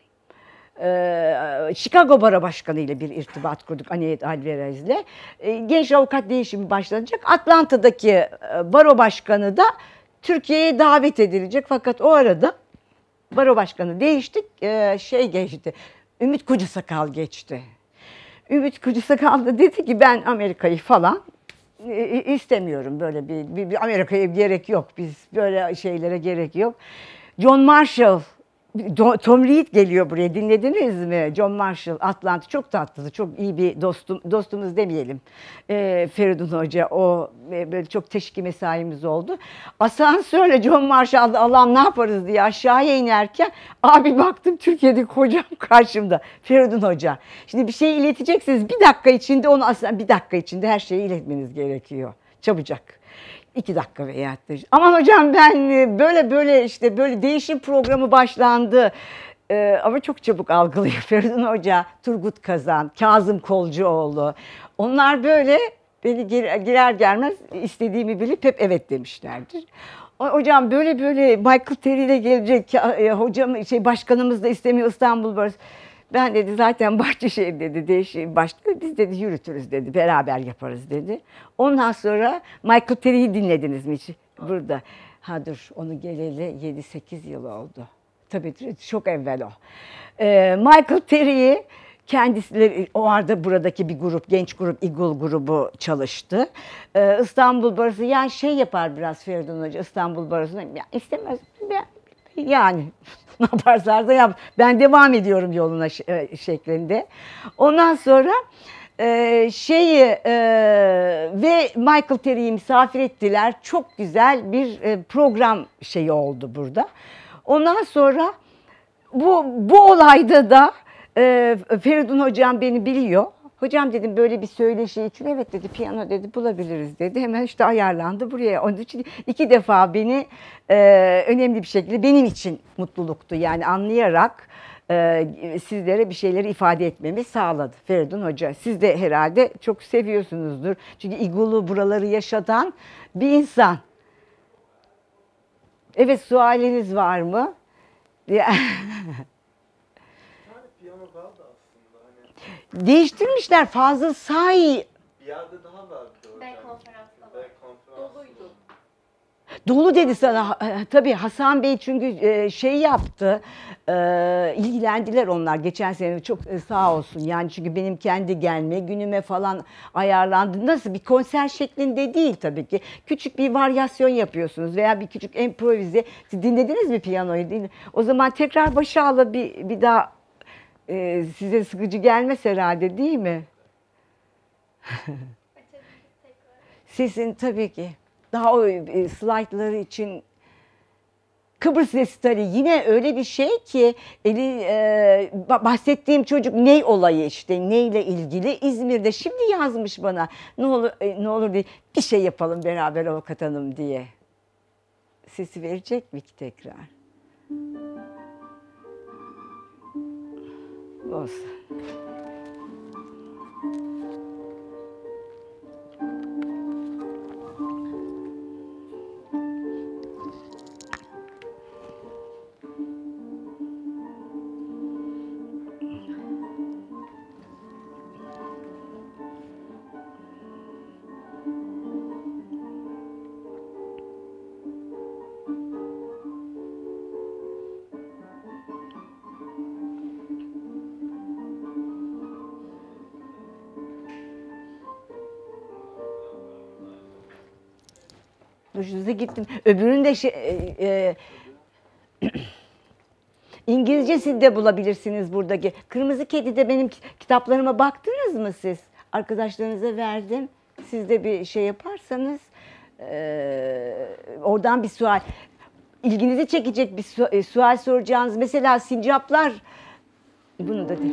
Chicago Baro Başkanı ile bir irtibat kurduk Aniyet Alvarez'le. Genç avukat değişimi başlanacak. Atlanta'daki baro başkanı da Türkiye'ye davet edilecek. Fakat o arada baro başkanı değiştik. Geçti. Ümit Kocasakal geçti. Ümit Kocasakal da dedi ki ben Amerika'yı falan istemiyorum. Böyle bir Amerika'ya gerek yok. Biz böyle şeylere gerek yok. John Marshall, Tom Reed geliyor buraya. Dinlediniz mi? John Marshall, Atlanta. Çok tatlısı. Çok iyi bir dostumuz demeyelim. Feridun Hoca. O böyle çok teşvik mesaimiz oldu. Asansörle John Marshall'da Allah'ım ne yaparız diye aşağıya inerken abi baktım Türkiye'deki hocam karşımda. Feridun Hoca. Şimdi bir şey ileteceksiniz. Bir dakika içinde onu aslında bir dakika içinde her şeyi iletmeniz gerekiyor. Çabucak. 2 dakika veya. Aman hocam ben böyle işte böyle değişim programı başlandı. Ama çok çabuk algılıyor Feridun Hoca, Turgut Kazan, Kazım Kolcuoğlu. Onlar böyle beni girer gelmez istediğimi bilip hep evet demişlerdir. Hocam böyle Michael Terry ile gelecek hocam başkanımız da istemiyor İstanbul Barosu. Ben dedi zaten Bahçeşehir dedi değişim başladı. Biz dedi yürütürüz dedi. Beraber yaparız dedi. Ondan sonra Michael Terry'i dinlediniz mi hiç? Burada. Dur onu geleli 7-8 yıl oldu. Tabii çok evvel o. Michael Terry'i kendisi o arada buradaki bir grup, genç grup, Eagle grubu çalıştı. İstanbul Barosu yani yapar biraz Feridun Hoca İstanbul Barosu'na. İstemez. Yani ne yaparsa da yap. Ben devam ediyorum yoluna şeklinde. Ondan sonra ve Michael Terry'i misafir ettiler. Çok güzel bir program oldu burada. Ondan sonra bu olayda da Feridun hocam beni biliyor. Hocam dedim böyle bir söyleşi için evet dedi piyano dedi bulabiliriz dedi. Hemen işte ayarlandı buraya. Onun için 2 defa beni önemli bir şekilde benim için mutluluktu. Yani anlayarak sizlere bir şeyleri ifade etmemi sağladı Feridun Hoca. Siz de herhalde çok seviyorsunuzdur. Çünkü İgulu buraları yaşatan bir insan. Evet sualiniz var mı?
Yani piyano vardı aslında. Hani
Değiştirmişler Fazıl Say.
bir yerde daha vardı hocam.
Ben konferansta var.
Ben konferans.
Doluydu.
Dolu dedi sana. Tabii Hasan Bey çünkü yaptı. İlgilendiler onlar. Geçen sene çok sağ olsun. Yani çünkü benim kendi gelme günüme falan ayarlandı. Nasıl bir konser şeklinde değil tabii ki. Küçük bir varyasyon yapıyorsunuz veya bir küçük improvize. Siz dinlediniz mi piyanoyu? O zaman tekrar başa alıp bir daha size sıkıcı gelmez herhalde değil mi?
Açabiliriz tekrar.
Sesin tabii ki. Daha o slaytları için Kıbrıs Resitali yine öyle bir şey ki bahsettiğim çocuk ney olayı işte neyle ilgili İzmir'de şimdi yazmış bana ne olur diye bir şey yapalım beraber avukat hanım diye. Sesi verecek mi ki tekrar? Olsun. hoşunuza gittim. Öbürünü de İngilizcesini de bulabilirsiniz buradaki. Kırmızı Kedi'de benim kitaplarıma baktınız mı siz? Arkadaşlarınıza verdim. Siz de bir şey yaparsanız oradan bir sual, ilginizi çekecek bir sual soracağınız. Mesela sincaplar, bunu da değil.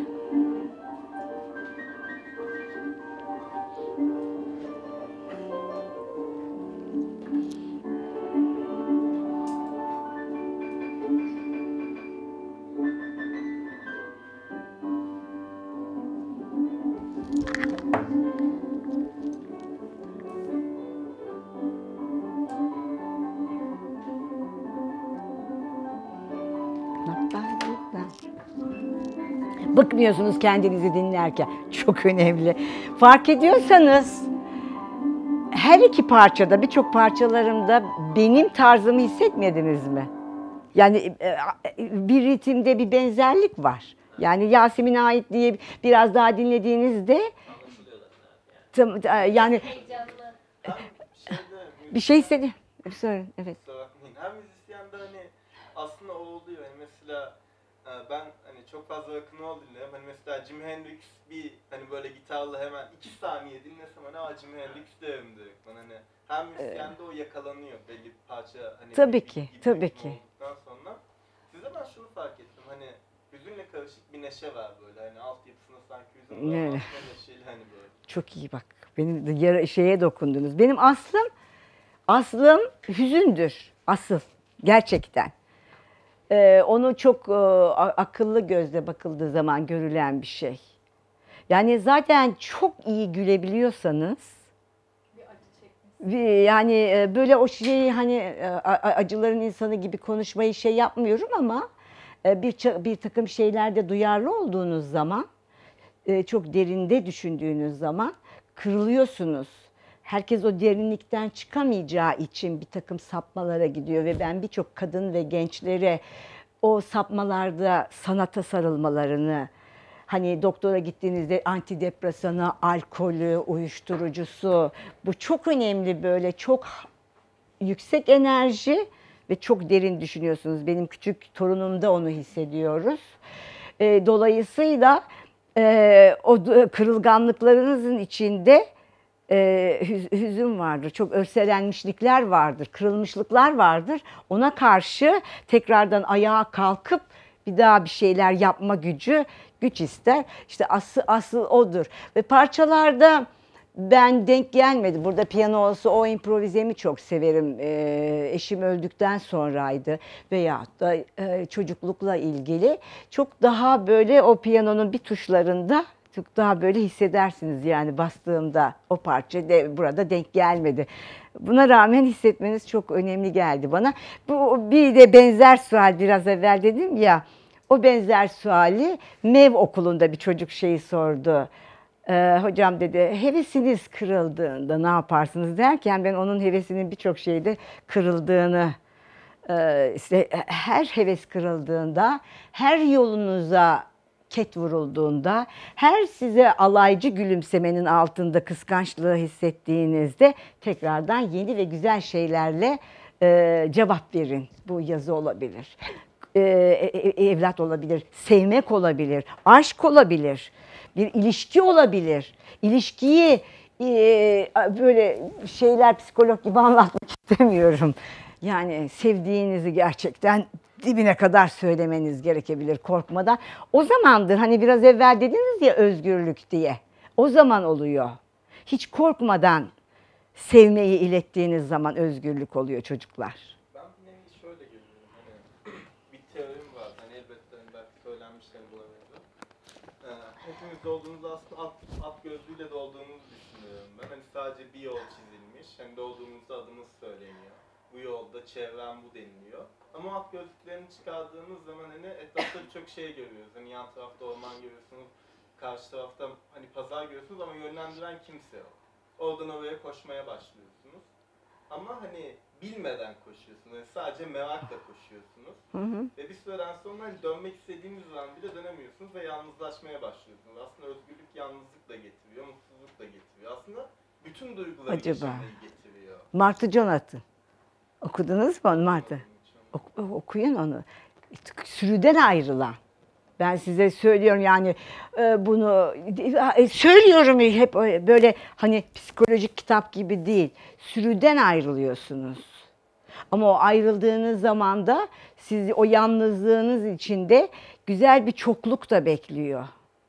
Bıkmıyorsunuz kendinizi dinlerken. Çok önemli. Fark ediyorsanız her iki parçada, birçok parçalarımda benim tarzımı hissetmediniz mi? Yani bir ritimde bir benzerlik var. Yani Yasemin'e ait diye biraz daha dinlediğinizde yani
Heyecanlı.
bir şey hissediyorum. Sorun, evet.
Her müzisyende hani aslında o oluyor. Yani mesela ben hani çok fazla rock'n'roll dinlerim. Hani mesela Jimi Hendrix bir hani böyle gitarla hemen 2 saniye dinlesem hani Jimi Hendrix derim direkt. Hani her müzisyende o yakalanıyor belli bir parça hani
Tabii
bir
ki,
ritmi
tabii ki.
olduktan sonra. Size ben şunu fark ettim hani hüzünle karışık bir neşe var böyle hani altyapısında sanki hüzün var
Evet.
ama aslında neşeli hani böyle.
Çok iyi bak. Benim de şeye dokundunuz. Benim aslım hüzündür. Asıl. Gerçekten. Onu çok akıllı gözle bakıldığı zaman görülen bir şey. Yani zaten çok iyi gülebiliyorsanız yani böyle o şeyi hani acıların insanı gibi konuşmayı şey yapmıyorum ama bir takım şeylerde duyarlı olduğunuz zaman çok derinde düşündüğünüz zaman kırılıyorsunuz. Herkes o derinlikten çıkamayacağı için bir takım sapmalara gidiyor ve ben birçok kadın ve gençlere o sapmalarda sanata sarılmalarını, hani doktora gittiğinizde antidepresanı, alkolü, uyuşturucusu, bu çok önemli, böyle çok yüksek enerji ve çok derin düşünüyorsunuz. Benim küçük torunumda onu hissediyoruz. Dolayısıyla o kırılganlıklarınızın içinde hüzün vardır, çok örselenmişlikler vardır, kırılmışlıklar vardır. Ona karşı tekrardan ayağa kalkıp bir daha bir şeyler yapma güç ister. İşte asıl odur. Ve parçalarda ben denk gelmedi. Burada piyano olsa o improvizemi çok severim. Eşim öldükten sonraydı veyahut da çocuklukla ilgili. Çok daha böyle o piyanonun bir tuşlarında çok daha böyle hissedersiniz yani bastığımda o parça de burada denk gelmedi. Buna rağmen hissetmeniz çok önemli geldi bana. Bu bir de benzer sual biraz evvel dedim ya. O benzer suali MEV okulunda bir çocuk şeyi sordu. Hocam dedi hevesiniz kırıldığında ne yaparsınız derken ben onun hevesinin birçok şeyde kırıldığını işte her heves kırıldığında, her yolunuza ket vurulduğunda, her size alaycı gülümsemenin altında kıskançlığı hissettiğinizde tekrardan yeni ve güzel şeylerle cevap verin. Bu yazı olabilir, evlat olabilir, sevmek olabilir, aşk olabilir, bir ilişki olabilir. İlişkiyi böyle şeyler psikolog gibi anlatmak istemiyorum. Yani sevdiğinizi gerçekten dibine kadar söylemeniz gerekebilir korkmadan. O zamandır hani biraz evvel dediniz ya özgürlük diye. O zaman oluyor. Hiç korkmadan sevmeyi ilettiğiniz zaman özgürlük oluyor çocuklar.
Ben bir nevi şöyle görüyorum hani bir teorim var hani elbette hani belki söylenmişler buna benzer. Hepimiz olduğumuzda aslında at gözlüğüyle doğduğumuzu düşünüyorum ben. Hani sadece bir yol çizilmiş. Hani doğduğumuzda adımız söyleniyor. Bu yolda çevrem bu deniliyor. Ama at gözlüklerini çıkardığınız zaman hani etrafta birçok şey görüyoruz. Hani yan tarafta orman görüyorsunuz, karşı tarafta hani pazar görüyorsunuz ama yönlendiren kimse yok. Oradan oraya koşmaya başlıyorsunuz. Ama hani bilmeden koşuyorsunuz. Yani sadece merakla koşuyorsunuz. Ve bir süreden sonra hani dönmek istediğiniz zaman bile dönemiyorsunuz ve yalnızlaşmaya başlıyorsunuz. Aslında özgürlük yalnızlıkla getiriyor, mutsuzlukla getiriyor. Aslında bütün duyguları yaşamayı getiriyor.
Martı Jonathan. Okudunuz mu onu Marta? Okuyun onu. Sürüden ayrılan. Ben size söylüyorum yani bunu söylüyorum hep böyle hani psikolojik kitap gibi değil. Sürüden ayrılıyorsunuz. Ama o ayrıldığınız zaman da sizi o yalnızlığınız içinde güzel bir çokluk da bekliyor.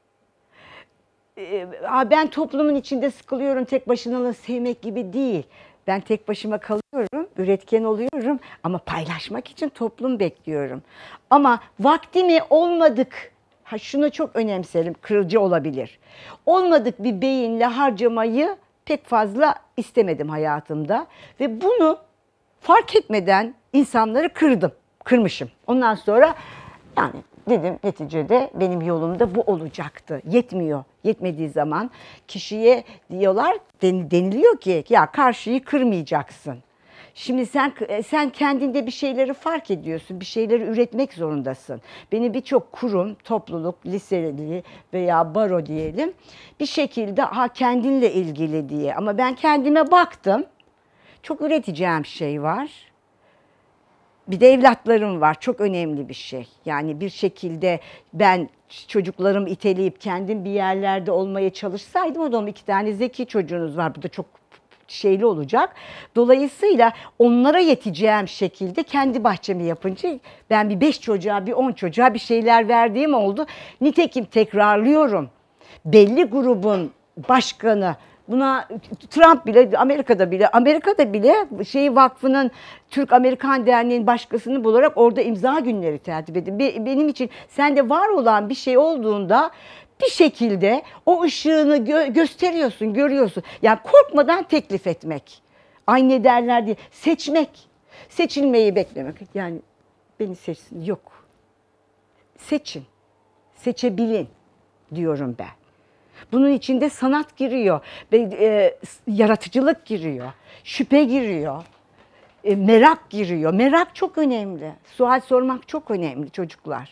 Ben toplumun içinde sıkılıyorum, tek başına sevmek gibi değil. Ben tek başıma kalıyorum, üretken oluyorum ama paylaşmak için toplum bekliyorum. Ama vaktimi olmadık, şunu çok önemserim, kırıcı olabilir. Olmadık bir beyinle harcamayı pek fazla istemedim hayatımda. Ve bunu fark etmeden insanları kırmışım. Ondan sonra yani dedim neticede benim yolumda bu olacaktı. Yetmiyor. Yetmediği zaman kişiye diyorlar, deniliyor ki ya karşıyı kırmayacaksın. Şimdi sen kendinde bir şeyleri fark ediyorsun, bir şeyleri üretmek zorundasın. Beni birçok kurum, topluluk, liseli veya baro diyelim bir şekilde kendinle ilgili diye. Ama ben kendime baktım, çok üreteceğim şey var. Bir de evlatlarım var. Çok önemli bir şey. Yani bir şekilde ben çocuklarımı iteleyip kendim bir yerlerde olmaya çalışsaydım o da 2 tane zeki çocuğunuz var. Bu da çok şeyli olacak. Dolayısıyla onlara yeteceğim şekilde kendi bahçemi yapınca ben bir 5 çocuğa, bir 10 çocuğa bir şeyler verdiğim oldu. Nitekim tekrarlıyorum. Belli grubun başkanı, buna Trump bile, Amerika'da bile vakfının Türk-Amerikan Derneği'nin başkasını bularak orada imza günleri tertip edin. Benim için sende var olan bir şey olduğunda bir şekilde o ışığını gösteriyorsun, görüyorsun. Yani korkmadan teklif etmek. Ay ne derler diye. Seçmek. Seçilmeyi beklemek. Yani beni seçsin. Yok. Seçin. Seçebilin diyorum ben. Bunun içinde sanat giriyor, yaratıcılık giriyor, şüphe giriyor, merak giriyor. Merak çok önemli. Sual sormak çok önemli çocuklar.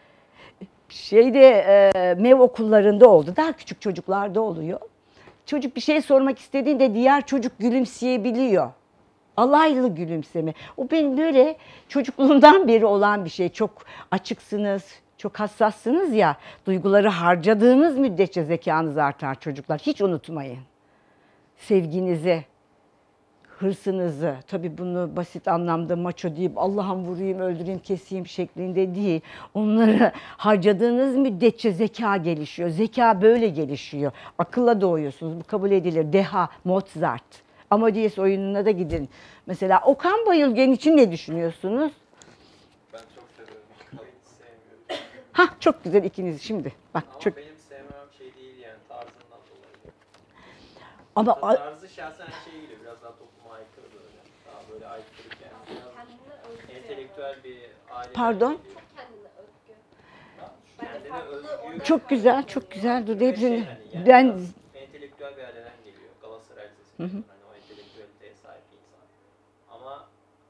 MEV okullarında oldu, daha küçük çocuklarda oluyor. Çocuk bir şey sormak istediğinde diğer çocuk gülümseyebiliyor. Alaylı gülümseme. O benim böyle çocukluğumdan beri olan bir şey. Çok açıksınız, çok hassassınız ya. Duyguları harcadığınız müddetçe zekanız artar çocuklar. Hiç unutmayın. Sevginizi, hırsınızı, tabii bunu basit anlamda maço deyip Allah'ım vurayım, öldüreyim, keseyim şeklinde değil. Onları harcadığınız müddetçe zeka gelişiyor. Zeka böyle gelişiyor. Akılla doğuyorsunuz. Bu kabul edilir. Deha, Mozart. Amadeus oyununa da gidin. Mesela Okan Bayülgen için ne düşünüyorsunuz?
Ben çok seviyorum. Hiç sevmiyorum.
Çok güzel ikiniz şimdi. Bak
Ama
çok.
benim sevmem şey değil yani tarzından dolayı.
Ama
Tarzı şahsen şey geliyor biraz daha topluma aykırı böyle. Daha böyle aykırı yani.
Kendine özgü.
Entelektüel bir aile.
Pardon?
Çok kendine özgü.
Kendine
farklı
özgü.
orada-
çok güzel, çok güzel. Dur
Ve
hepsini.
yani
Ben
biraz entelektüel bir aileden geliyor. Galatasaray Lisesi'nde hani o entelektüeliteye sahip bir insan. Ama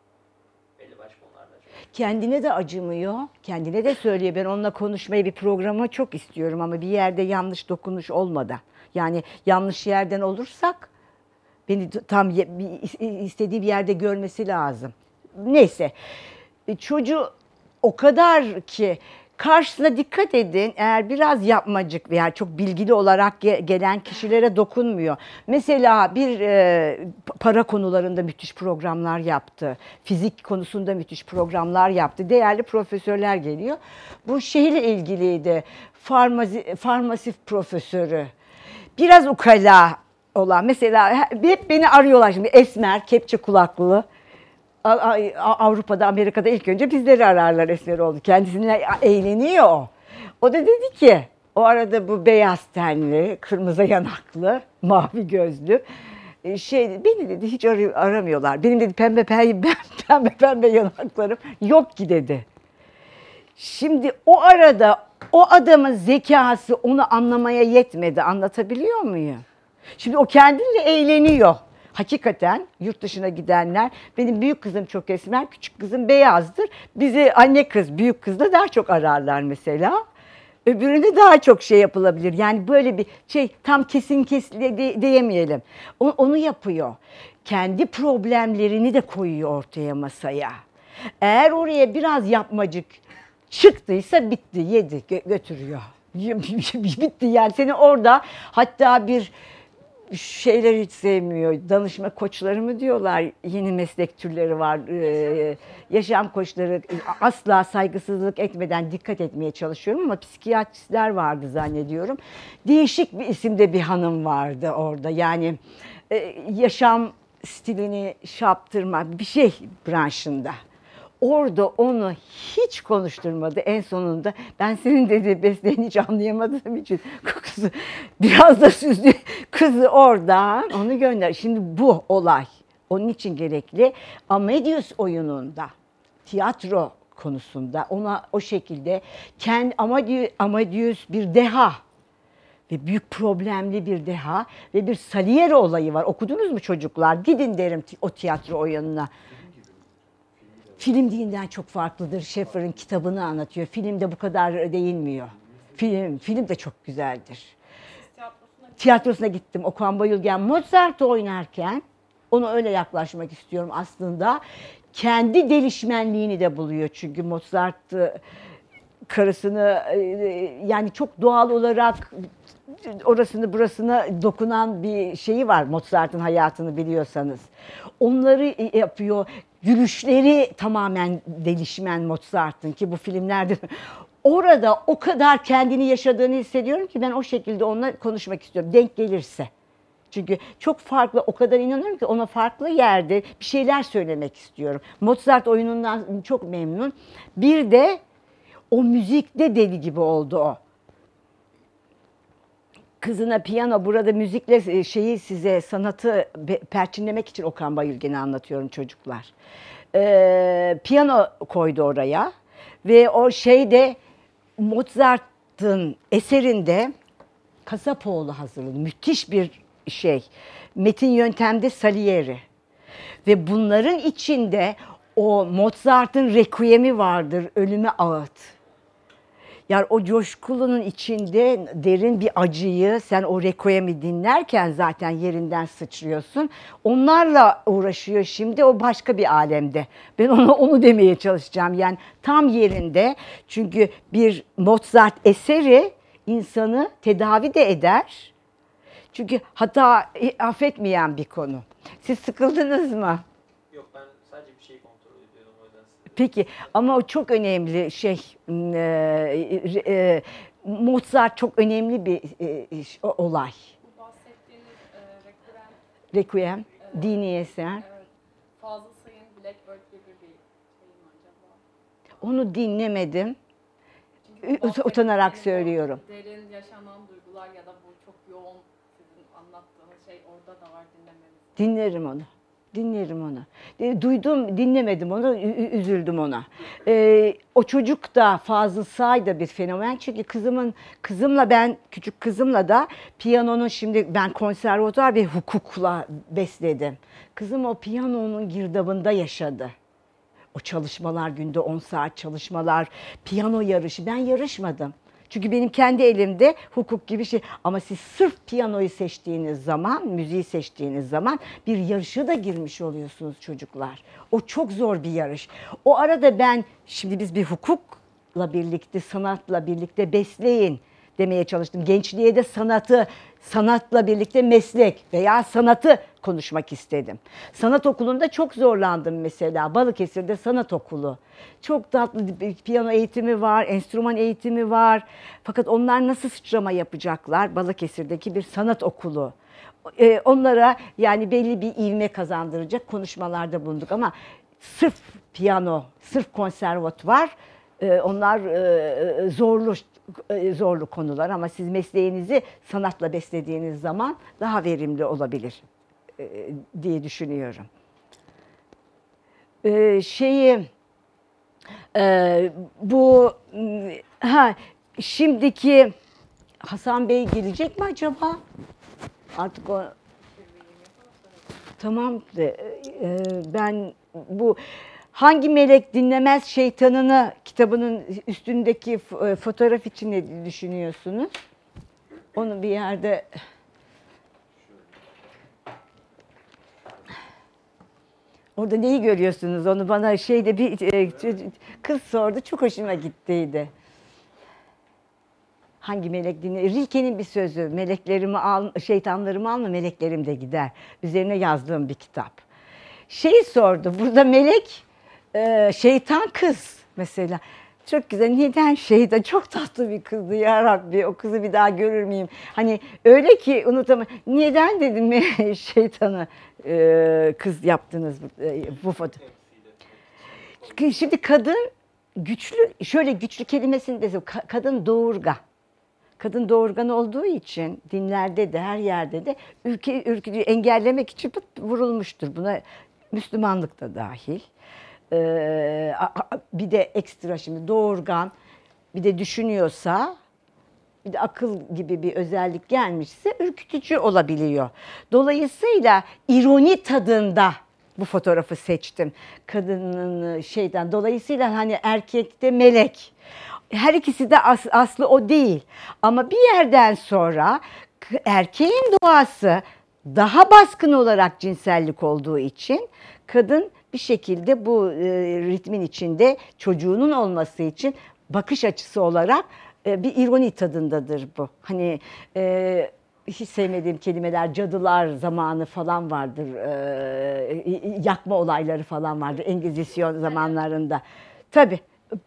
belli başlı konularda çok.
kendine de acımıyor, kendine de söylüyor. Ben onunla konuşmayı bir programa çok istiyorum ama bir yerde yanlış dokunuş olmadan. Yani yanlış yerden olursak beni tam istediği bir yerde görmesi lazım. Neyse, çocuğu o kadar ki karşısına dikkat edin, eğer biraz yapmacık veya çok bilgili olarak gelen kişilere dokunmuyor. Mesela bir para konularında müthiş programlar yaptı. Fizik konusunda müthiş programlar yaptı. Değerli profesörler geliyor. Bu şeyle ilgiliydi. Farmasi profesörü. Biraz ukala olan. Mesela hep beni arıyorlar şimdi. Esmer, kepçe kulaklı. Avrupa'da, Amerika'da ilk önce bizleri ararlar esmer oldu. Kendisine eğleniyor o. O da dedi ki, o arada bu beyaz tenli, kırmızı yanaklı, mavi gözlü beni dedi hiç aramıyorlar. Benim dedi pembe yanaklarım yok ki dedi. Şimdi o arada o adamın zekası onu anlamaya yetmedi. Anlatabiliyor muyum? Şimdi o kendinle eğleniyor. Hakikaten yurt dışına gidenler, benim büyük kızım çok esmer, küçük kızım beyazdır. Bizi anne kız, büyük kızla daha çok ararlar mesela. Öbüründe daha çok şey yapılabilir. Yani böyle bir şey tam kesin diyemeyelim. Onu yapıyor. Kendi problemlerini de koyuyor ortaya masaya. Eğer oraya biraz yapmacık çıktıysa bitti, yedi, götürüyor. Bitti yani seni orada hatta bir şeyler hiç sevmiyor. Danışma koçları mı diyorlar? Yeni meslek türleri var. Yaşam koçları asla saygısızlık etmeden dikkat etmeye çalışıyorum ama psikiyatristler vardı zannediyorum. Değişik bir isimde bir hanım vardı orada. Yani yaşam stilini şaptırma bir şey branşında. Orada onu hiç konuşturmadı en sonunda. Ben senin dediği mesleğini hiç anlayamadığım için kızı biraz da süzdü. Kızı oradan onu gönder. Şimdi bu olay onun için gerekli. Amadeus oyununda, tiyatro konusunda ona o şekilde kendi Amadeus bir deha ve büyük problemli bir deha ve bir Salieri olayı var. Okudunuz mu çocuklar? Gidin derim o tiyatro oyununa. Film dilinden çok farklıdır. Schaeffer'in kitabını anlatıyor. Filmde bu kadar değinmiyor. Film de çok güzeldir. Tiyatrosuna gittim. Okan Bayülgen Mozart oynarken ona öyle yaklaşmak istiyorum aslında. Kendi delişmenliğini de buluyor. Çünkü Mozart karısını yani çok doğal olarak orasını burasına dokunan bir şeyi var Mozart'ın hayatını biliyorsanız. Onları yapıyor. Gülüşleri tamamen delişmen Mozart'ın ki bu filmlerde orada o kadar kendini yaşadığını hissediyorum ki ben o şekilde onunla konuşmak istiyorum. Denk gelirse. Çünkü çok farklı, o kadar inanıyorum ki ona farklı yerde bir şeyler söylemek istiyorum. Mozart oyunundan çok memnun. Bir de o müzikte deli gibi oldu o. Kızına piyano, burada müzikle şeyi size sanatı perçinlemek için Okan Bayülgen'i anlatıyorum çocuklar. Piyano koydu oraya ve o şeyde Mozart'ın eserinde Kasapoğlu hazırladı. Müthiş bir şey. Metin yöntemde Salieri. Ve bunların içinde o Mozart'ın Requiem'i vardır, Ölüme Ağıt. Yani o coşkulunun içinde derin bir acıyı, sen o Requiem'i dinlerken zaten yerinden sıçrıyorsun. Onlarla uğraşıyor şimdi, o başka bir alemde. Ben onu demeye çalışacağım. Yani tam yerinde, çünkü bir Mozart eseri insanı tedavi de eder. Çünkü hata affetmeyen bir konu. Siz sıkıldınız mı?
Yok, ben sadece bir şey kontrol ediyorum o yüzden size.
Peki ama o çok önemli şey. Mozart çok önemli bir olay.
Bu bahsettiğiniz Requiem,
Requiem, dini eser.
evet, Fazıl Say'ın Blackbird gibi bir şey mi acaba?
Onu dinlemedim.
Çünkü
Utanarak
bahsettiğiniz
söylüyorum.
o derin yaşanan duygular ya da bu çok yoğun sizin anlattığınız şey orada da var, dinlemeniz.
Dinlerim onu. Dinlerim onu. Duydum, dinlemedim onu, üzüldüm ona. O çocuk da Fazıl Say da bir fenomen. Çünkü küçük kızımla da piyanonun şimdi ben konservatuvar ve hukukla besledim. Kızım o piyanonun girdabında yaşadı. O çalışmalar, günde 10 saat çalışmalar, piyano yarışı. Ben yarışmadım. Çünkü benim kendi elimde hukuk gibi şey. Ama siz sırf piyanoyu seçtiğiniz zaman, müziği seçtiğiniz zaman bir yarışa da girmiş oluyorsunuz çocuklar. O çok zor bir yarış. O arada şimdi biz bir hukukla birlikte, sanatla birlikte besleyin demeye çalıştım. Gençliğe de sanatla birlikte meslek veya sanatı konuşmak istedim. Sanat okulunda çok zorlandım mesela. Balıkesir'de sanat okulu. Çok tatlı bir piyano eğitimi var, enstrüman eğitimi var. Fakat onlar nasıl sıçrama yapacaklar? Balıkesir'deki bir sanat okulu. Onlara yani belli bir ivme kazandıracak konuşmalarda bulunduk ama sırf piyano, sırf konservatuvar onlar zorlu konular ama siz mesleğinizi sanatla beslediğiniz zaman daha verimli olabilir diye düşünüyorum. Şimdiki Hasan Bey gelecek mi acaba? Artık o tamam ben bu Hangi melek dinlemez şeytanını kitabının üstündeki fotoğraf için ne düşünüyorsunuz? Onu bir yerde... Orada neyi görüyorsunuz? Onu bana şeyde bir kız sordu. Çok hoşuma gittiydi. Hangi melek dinler? Rilke'nin bir sözü. Meleklerimi al, şeytanlarımı alma, meleklerim de gider. Üzerine yazdığım bir kitap. Şeyi sordu. Burada melek, şeytan kız mesela. Çok güzel. Neden şeytan? Çok tatlı bir kızdı ya Rabbi. O kızı bir daha görür müyüm? Hani öyle ki unutamam. Neden dedim şeytanı kız yaptınız bu foto? Şimdi kadın güçlü, şöyle güçlü kelimesini de kadın doğurga. Kadın doğurgan olduğu için dinlerde de her yerde de ürkücü engellemek için vurulmuştur. Buna Müslümanlık da dahil. Bir de ekstra şimdi doğurgan, bir de düşünüyorsa, bir de akıl gibi bir özellik gelmişse ürkütücü olabiliyor. Dolayısıyla ironi tadında bu fotoğrafı seçtim. Kadının şeyden. Dolayısıyla hani erkekte melek. Her ikisi de aslı o değil. Ama bir yerden sonra erkeğin doğası daha baskın olarak cinsellik olduğu için kadın bir şekilde bu ritmin içinde çocuğunun olması için bakış açısı olarak bir ironi tadındadır bu. Hani hiç sevmediğim kelimeler, cadılar zamanı falan vardır. Yakma olayları falan vardır Engizisyon zamanlarında. Tabii.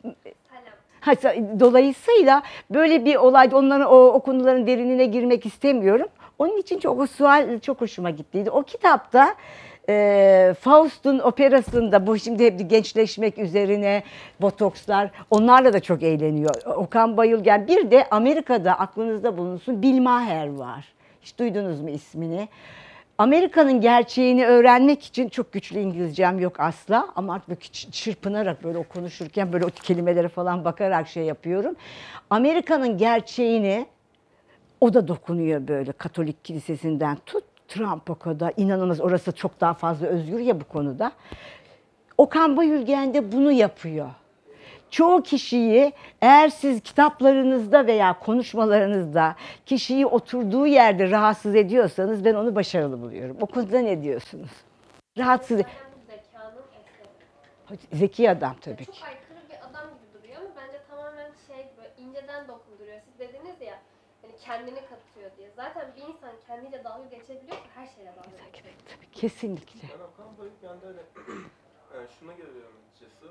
Dolayısıyla böyle bir olayda onların o konuların derinine girmek istemiyorum. Onun için o sual çok hoşuma gittiydi. O kitapta Faust'un operasında bu şimdi hep gençleşmek üzerine botokslar, onlarla da çok eğleniyor. Okan Bayülgen. Bir de Amerika'da aklınızda bulunsun Bill Maher var. Hiç duydunuz mu ismini? Amerika'nın gerçeğini öğrenmek için çok güçlü İngilizcem yok asla ama artık çırpınarak böyle o konuşurken böyle o kelimelere falan bakarak şey yapıyorum. Amerika'nın gerçeğini o da dokunuyor böyle Katolik kilisesinden tut Trump'a kadar inanılmaz, orası çok daha fazla özgür ya bu konuda. Okan Bayülgen de bunu yapıyor. Çoğu kişiyi eğer siz kitaplarınızda veya konuşmalarınızda kişiyi oturduğu yerde rahatsız ediyorsanız ben onu başarılı buluyorum. O konuda ne diyorsunuz? Rahatsız...
Zekanın eseri.
Zeki adam tabii ki.
Çok aykırı bir adam gibi duruyor ama bence tamamen böyle inceden dokunduruyor. Siz dediniz ya hani kendini katıyor diye. Zaten bir insan kendiyle dalga geçebiliyorsa her şeyle dalga geçebiliyor.
Tabii, kesinlikle.
Ben Okan Bayülgen'de şuna görüyorum açıkçası.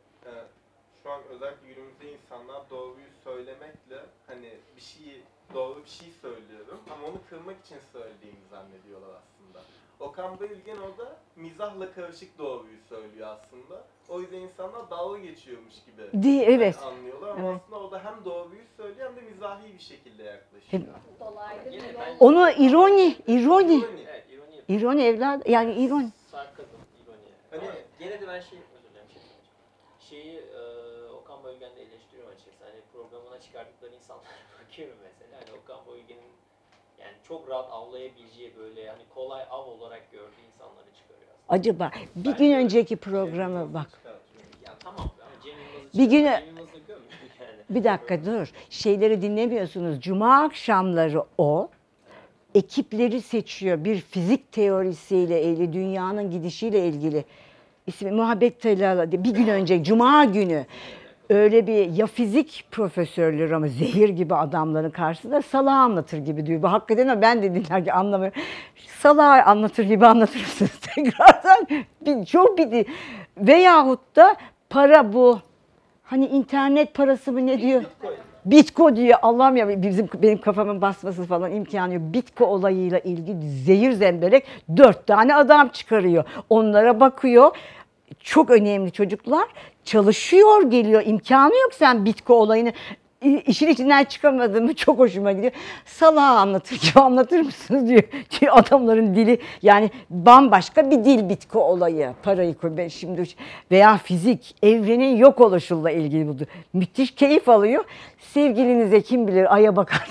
Şu an özellikle günümüzde insanlar doğruyu söylemekle hani doğru bir şey söylüyorum ama onu kırmak için söylediğimi zannediyorlar aslında. Okan Bayülgen orada mizahla karışık doğruyu söylüyor aslında. O yüzden insanlar dalga geçiyormuş gibi
Evet.
anlıyorlar ama
Evet.
aslında orada hem doğruyu söylüyor hem de mizahi bir şekilde yaklaşıyor.
Dolaylı bir yol.
Onu ironi.
Evet, ironi.
İroni evlat, yani ironi.
Sarkazm, ironi.
Hani-
Ama gene de ben özür dilerim şeyi Okan Bayülgen'de eleştiriyorum açıkçası. Hani programına çıkardıkları insanlara bakıyorum mesela. Hani Okan Bayülgen'in yani çok rahat avlayabileceği böyle hani kolay av olarak gördüğü insanları çıkarıyor aslında.
Acaba bir gün önceki programa bak.
Ya tamam ama Cem Yılmaz'ı
Bir güne-
Cem Yılmaz'ı gömüyor yani.
Bir dakika dur. Şeyleri dinlemiyorsunuz. Cuma akşamları o ekipleri seçiyor. Bir fizik teorisiyle ilgili, dünyanın gidişiyle ilgili. İsmi Muhabbet Talala diye bir gün önce Cuma günü öyle bir ya fizik profesörleri ama zehir gibi adamların karşısında salağı anlatır gibi diyor. Bu hakikaten ama ben de dinlerken anlamıyorum. Salağı anlatır gibi anlatır mısınız tekrardan? Çok bir veyahut da para bu. Hani internet parası mı ne diyor? Bitco diyor. Allah'ım ya benim kafamın basması falan imkanı yok. Bitco olayıyla ilgili zehir zemberek 4 tane adam çıkarıyor. Onlara bakıyor. Çok önemli çocuklar. Çalışıyor geliyor. İmkanı yok sen Bitco olayını. İşin içinden çıkamadığımı çok hoşuma gidiyor. Salağı anlatır gibi anlatır mısınız diyor. Çünkü adamların dili yani bambaşka bir dil Bitco olayı. Parayı koy şimdi veya fizik evrenin yok oluşuyla ilgili budur. Müthiş keyif alıyor. Sevgilinize kim bilir aya bakar.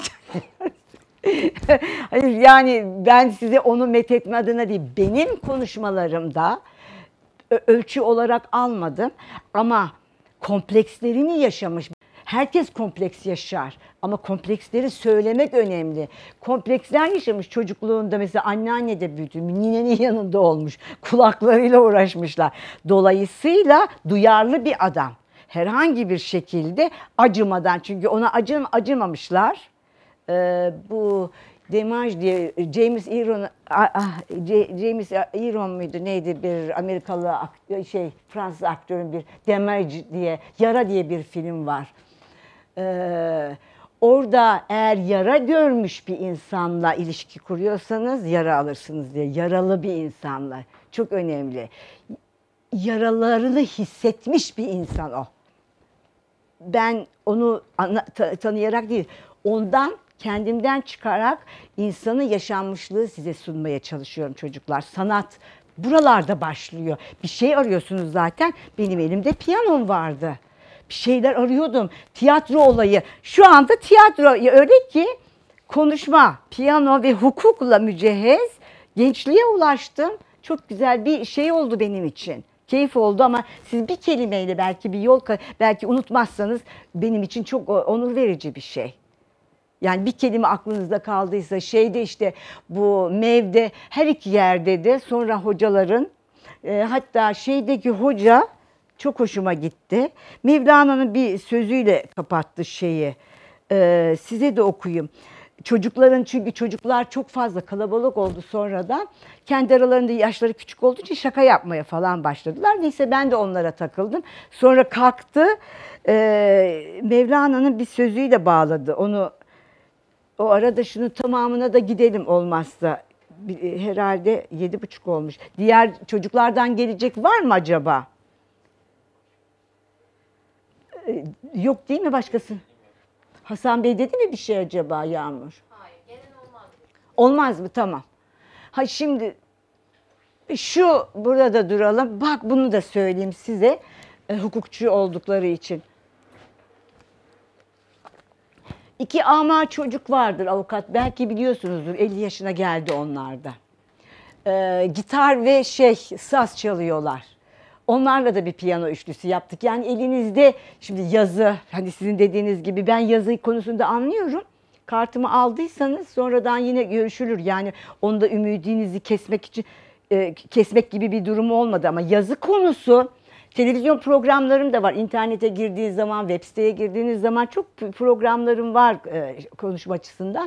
Hayır yani ben size onu methetme adına değil benim konuşmalarımda ölçü olarak almadım ama komplekslerini yaşamış. Herkes kompleks yaşar ama kompleksleri söylemek önemli. Kompleksler yaşamış çocukluğunda, mesela anneanne de büyüdü, ninenin yanında olmuş, kulaklarıyla uğraşmışlar. Dolayısıyla duyarlı bir adam. Herhangi bir şekilde acımadan, çünkü ona acımamışlar. Bu Demaj diye James Iron muydu neydi, bir Amerikalı Fransız aktörün, bir Demaj diye, Yara diye bir film var. Orada eğer yara görmüş bir insanla ilişki kuruyorsanız yara alırsınız diye. Yaralı bir insanla. Çok önemli. Yaralarını hissetmiş bir insan o. Ben onu tanıyarak değil, ondan, kendimden çıkarak insanın yaşanmışlığı size sunmaya çalışıyorum çocuklar. Sanat buralarda başlıyor. Bir şey arıyorsunuz zaten. Benim elimde piyanom vardı. Bir şeyler arıyordum. Tiyatro olayı. Şu anda tiyatro öyle ki konuşma, piyano ve hukukla mücehhez gençliğe ulaştım. Çok güzel bir şey oldu benim için. Keyif oldu ama siz bir kelimeyle belki bir yol, belki unutmazsanız benim için çok onur verici bir şey. Yani bir kelime aklınızda kaldıysa, şeyde işte bu MEV'de, her iki yerde de sonra hocaların, hatta şeydeki hoca çok hoşuma gitti. Mevlana'nın bir sözüyle kapattı şeyi. Size de okuyayım. Çocukların, çünkü çocuklar çok fazla kalabalık oldu sonradan. Kendi aralarında yaşları küçük olduğu için şaka yapmaya falan başladılar. Neyse ben de onlara takıldım. Sonra kalktı, Mevlana'nın bir sözüyle bağladı. Onu, o arada şunun tamamına da gidelim olmazsa. Herhalde 7.30 olmuş. Diğer çocuklardan gelecek var mı acaba? Yok değil mi başkası? Hasan Bey dedi mi bir şey acaba Yağmur?
Hayır, genel olmaz.
Olmaz mı? Tamam. Ha şimdi şu burada duralım. Bak bunu da söyleyeyim size, hukukçu oldukları için. 2 ama çocuk vardır avukat. Belki biliyorsunuzdur. 50 yaşına geldi onlar da. Gitar ve saz çalıyorlar. Onlarla da bir piyano üçlüsü yaptık. Yani elinizde şimdi yazı, hani sizin dediğiniz gibi ben yazı konusunda anlıyorum. Kartımı aldıysanız sonradan yine görüşülür. Yani onda ümidinizi kesmek için kesmek gibi bir durum olmadı ama yazı konusu, televizyon programlarım da var. İnternete girdiğiniz zaman, web siteye girdiğiniz zaman çok programlarım var konuşma açısından.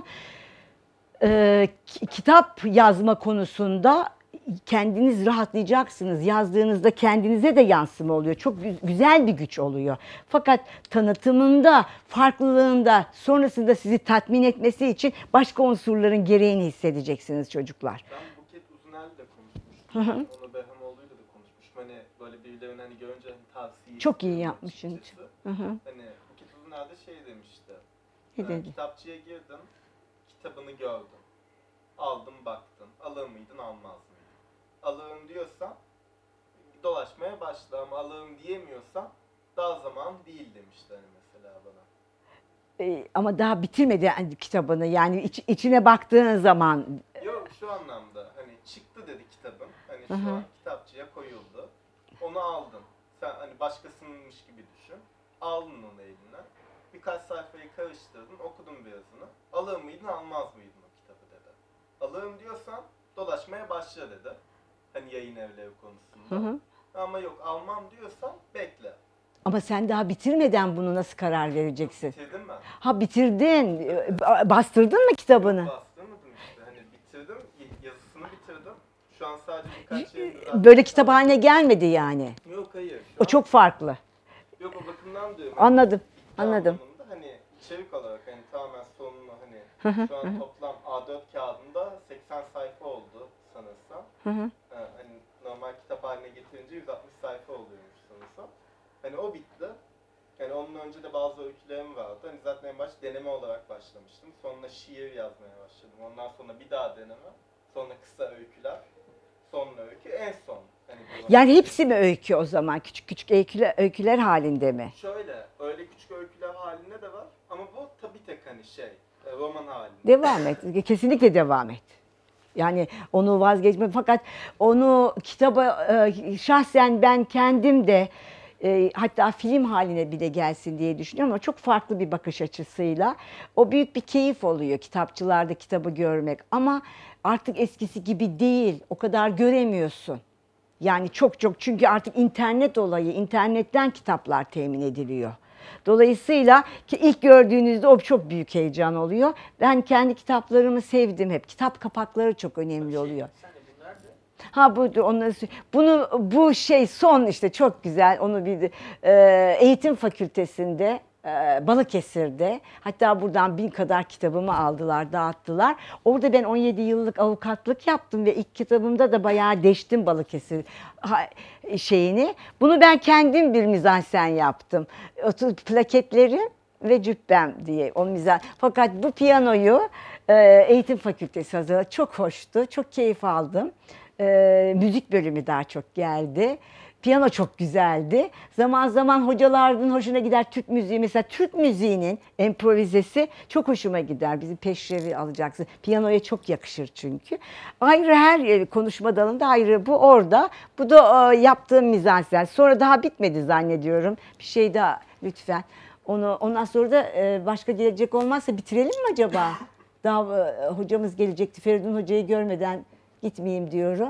Kitap yazma konusunda kendiniz rahatlayacaksınız. Yazdığınızda kendinize de yansıma oluyor. Çok güzel bir güç oluyor. Fakat tanıtımında, farklılığında, sonrasında sizi tatmin etmesi için başka unsurların gereğini hissedeceksiniz çocuklar.
Ben Buket Uzuner'le de konuşmuştum. Onu Behamoğlu'yla da konuşmuştum. Hani böyle birilerinin hani görünce tavsiye.
Çok iyi yapmışsın.
Hani Buket Uzuner de şey demişti.
Ne dedi?
Kitapçıya girdin, kitabını gördün. Aldın baktın. Alır mıydın, almaz mıydın? Alırım diyorsan dolaşmaya başla ama alırım diyemiyorsan daha zaman değil demişti hani mesela bana.
Ama daha bitirmedi kitabını. Yani içine baktığın zaman.
Yok şu anlamda hani çıktı dedi kitabın. Hani şu an kitapçıya koyuldu. Onu aldın. Sen hani başkasınınmış gibi düşün. Aldın onu eline. Birkaç sayfayı karıştırdın, okudun birazını. Alır mıydın, almaz mıydın o kitabı dedi. Alırım diyorsan dolaşmaya başla dedi. Hani yayın evleri konusunda. Ama yok almam diyorsan bekle.
Ama sen daha bitirmeden bunu nasıl karar vereceksin?
Bitirdim ben.
Ha bitirdin. Bastırdın mı kitabını?
Bastırmadım işte. Hani bitirdim, yazısını bitirdim. Şu an sadece birkaç yerini
Böyle kitap haline gelmedi yani.
Yok hayır.
O çok farklı.
Yok o bakımdan diyorum.
Anladım.
İddia
Anladım.
anlamında hani içerik olarak hani tamamen sonunu hani şu an toplam A4 kağıdında 80 sayfa oldu sanırsam. Hani normal kitap haline getirince 160 sayfa oluyormuş sanırsam. Hani o bitti. Yani onun önce de bazı öykülerim vardı. Hani zaten en baş deneme olarak başlamıştım. Sonra şiir yazmaya başladım. Ondan sonra bir daha deneme. Sonra kısa öyküler. Sonra öykü. En son. Hani
Yani hepsi mi öykü o zaman? Küçük küçük öyküler halinde mi?
şöyle, öyle küçük öyküler halinde de var. Ama bu tabii tek hani roman halinde.
Devam et. Kesinlikle devam et. Yani onu vazgeçme, fakat onu kitaba şahsen ben kendim de hatta film haline bile gelsin diye düşünüyorum ama çok farklı bir bakış açısıyla. O büyük bir keyif oluyor kitapçılarda kitabı görmek ama artık eskisi gibi değil, o kadar göremiyorsun. Yani çok çünkü artık internet olayı, internetten kitaplar temin ediliyor. Dolayısıyla ki ilk gördüğünüzde o çok büyük heyecan oluyor. Ben kendi kitaplarımı sevdim hep. Kitap kapakları çok önemli oluyor. Ha bu şey son işte çok güzel. Onu bir eğitim fakültesinde Balıkesir'de, hatta buradan 1000 kadar kitabımı aldılar, dağıttılar. Orada ben 17 yıllık avukatlık yaptım ve ilk kitabımda da bayağı deştim Balıkesir şeyini. Bunu ben kendim bir mizansen yaptım. Plaketleri ve cübbem diye o mizan. Fakat bu piyanoyu eğitim fakültesi hazırladı. Çok hoştu, çok keyif aldım. Müzik bölümü daha çok geldi. Piyano çok güzeldi. Zaman zaman hocaların hoşuna gider Türk müziği. Mesela Türk müziğinin improvizesi çok hoşuma gider. Bizi peşrevi alacaksın. Piyanoya çok yakışır çünkü. Ayrı her konuşma dalında ayrı. Bu orada. Bu da yaptığım mizansen. Sonra daha bitmedi zannediyorum. Bir şey daha lütfen. Ondan sonra da başka gelecek olmazsa bitirelim mi acaba? Daha hocamız gelecekti. Feridun Hoca'yı görmeden gitmeyeyim diyorum.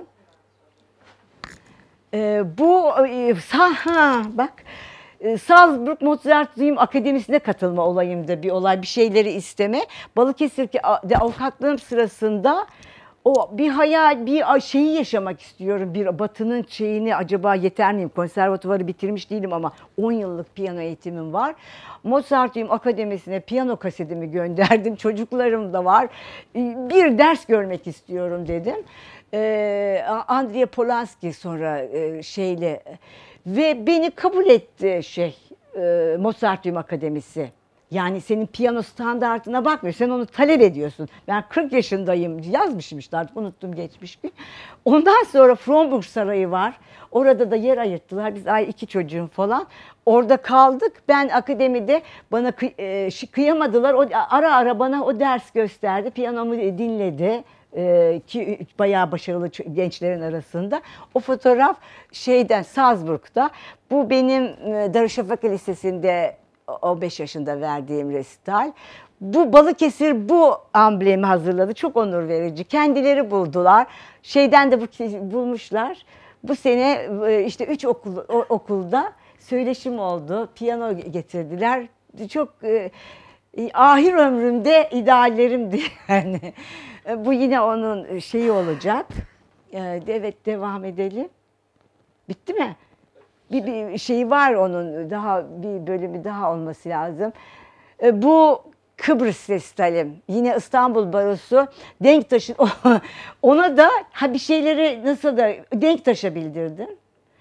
Bak Salzburg Mozarteum Akademisi'ne katılma olayımda bir olay, bir şeyleri isteme. Balıkesir'de avukatlığım sırasında o bir hayal, bir şeyi yaşamak istiyorum. Bir Batı'nın şeyini, acaba yeter miyim? Konservatuvarı bitirmiş değilim ama 10 yıllık piyano eğitimim var. Mozarteum Akademisi'ne piyano kasetimi gönderdim. Çocuklarım da var. Bir ders görmek istiyorum dedim. Andrea Polanski sonra şeyle ve beni kabul etti Mozarteum Akademisi. Yani senin piyano standartına bakmıyor. Sen onu talep ediyorsun. Ben 40 yaşındayım yazmışım işte, artık unuttum geçmiş gün. Ondan sonra Fromburg Sarayı var. Orada da yer ayırttılar. Biz 2 çocuğum falan. Orada kaldık. Ben akademide bana kıyamadılar. Ara ara bana o ders gösterdi. Piyanomu dinledi. Ki bayağı başarılı gençlerin arasında. O fotoğraf Salzburg'da. Bu benim Darüşşafaka Lisesi'nde 15 yaşında verdiğim resital. Bu Balıkesir bu amblemi hazırladı. Çok onur verici. Kendileri buldular. De bulmuşlar. Bu sene işte 3 okulda söyleşim oldu. Piyano getirdiler. Çok ahir ömrümde ideallerimdi yani. Bu yine onun şeyi olacak. Evet, devam edelim. Bitti mi? Bir şey var onun, daha bir bölümü daha olması lazım. Bu Kıbrıs Festivalim, yine İstanbul Barosu Denktaş'ın ona da bir şeyleri nasıl da Denktaş'a bildirdim.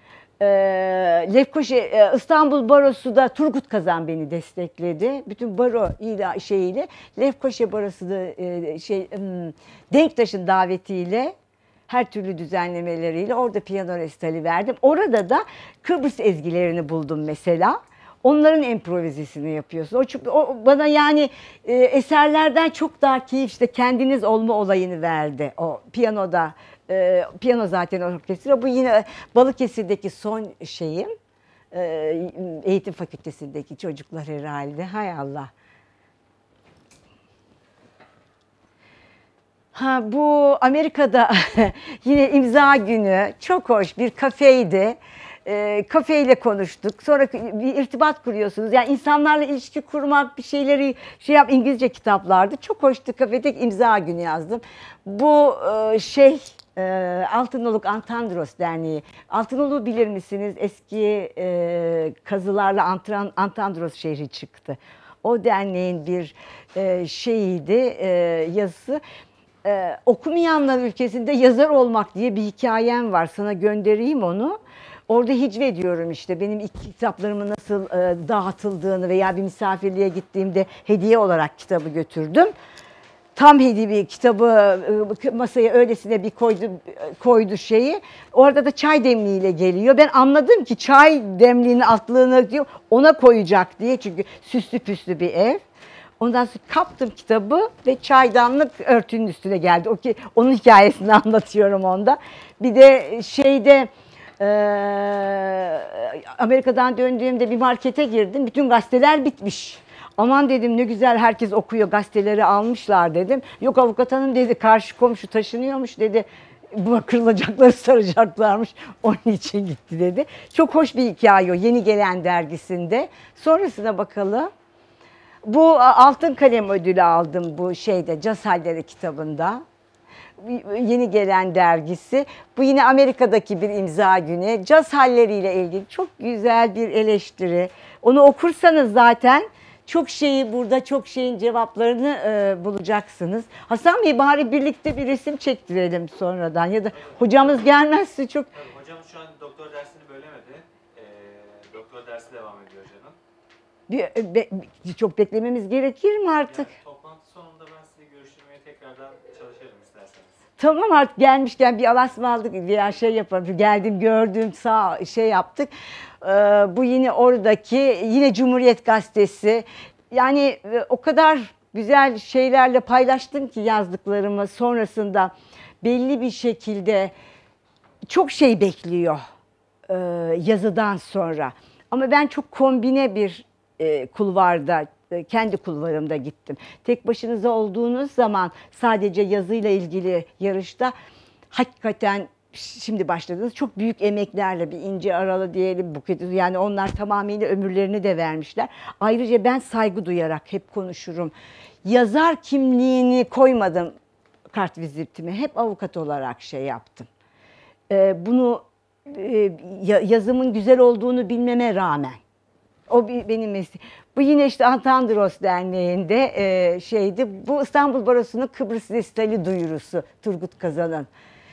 Lefkoşa İstanbul Barosu da Turgut Kazan beni destekledi. Bütün baro şeyiyle Lefkoşa Barosu da Denktaş'ın davetiyle her türlü düzenlemeleriyle orada piyano resitali verdim. Orada da Kıbrıs ezgilerini buldum mesela. Onların improvizesini yapıyorsun. O bana yani eserlerden çok daha keyif, işte kendiniz olma olayını verdi o piyanoda. Piyano zaten orkestra. Bu yine Balıkesir'deki son şeyim. Eğitim fakültesindeki çocuklar herhalde. Hay Allah. Bu Amerika'da yine imza günü, çok hoş bir kafeydi. Kafeyle konuştuk. Sonra bir irtibat kuruyorsunuz. Yani insanlarla ilişki kurmak, bir şeyleri İngilizce kitaplardı. Çok hoştu. Kafede imza günü yazdım. Bu Altınoluk Antandros Derneği. Altınoluk'u bilir misiniz? Eski kazılarla Antandros şehri çıktı. O derneğin bir yazısı. Okumayanlar ülkesinde yazar olmak diye bir hikayem var. Sana göndereyim onu. Orada hicve ediyorum işte benim ilk kitaplarımın nasıl dağıtıldığını veya bir misafirliğe gittiğimde hediye olarak kitabı götürdüm. Tam hediye bir kitabı masaya öylesine bir koydu şeyi. Orada da çay demliğiyle geliyor. Ben anladım ki çay demliğinin altlığını diyor ona koyacak diye, çünkü süslü püslü bir ev. Ondan sonra kaptım kitabı ve çaydanlık örtünün üstüne geldi. Onun hikayesini anlatıyorum onda. Bir de Amerika'dan döndüğümde bir markete girdim. Bütün gazeteler bitmiş. Aman dedim ne güzel herkes okuyor, gazeteleri almışlar dedim. Yok avukat hanım dedi, karşı komşu taşınıyormuş dedi. Bu kırılacakları saracaklarmış. Onun için gitti dedi. Çok hoş bir hikaye o. Yeni Gelen dergisinde. Sonrasına bakalım. Bu Altın Kalem ödülü aldım bu Caz Halleri kitabında. Yeni Gelen dergisi. Bu yine Amerika'daki bir imza günü. Caz halleriyle ilgili çok güzel bir eleştiri. Onu okursanız zaten çok şeyin cevaplarını bulacaksınız. Hasan Bey bari birlikte bir resim çektirelim sonradan ya da hocamız gelmezse çok...
Tabii, hocam şu an doktor dersini bölemedi. Doktor dersi devam ediyor canım.
Çok beklememiz gerekir mi artık?
Yani toplantı sonunda ben sizi görüştürmeye tekrardan çalışırım isterseniz.
Tamam artık gelmişken bir alasma aldık veya yapalım. Geldim gördüm yaptık. Bu yine oradaki yine Cumhuriyet Gazetesi. Yani o kadar güzel şeylerle paylaştım ki yazdıklarımı sonrasında belli bir şekilde çok şey bekliyor yazıdan sonra. Ama ben çok kombine bir kulvarda, kendi kulvarımda gittim. Tek başınıza olduğunuz zaman sadece yazıyla ilgili yarışta hakikaten şimdi başladınız. Çok büyük emeklerle bir İnce Aralı diyelim, Buket, yani onlar tamamıyla ömürlerini de vermişler. Ayrıca ben saygı duyarak hep konuşurum. Yazar kimliğini koymadım kartvizitime. Hep avukat olarak yaptım. Bunu yazımın güzel olduğunu bilmeme rağmen. O benim mesleğim. Bu yine işte Antandros Derneği'nde bu İstanbul Barosu'nun Kıbrıs Restali duyurusu Turgut Kazan'ın.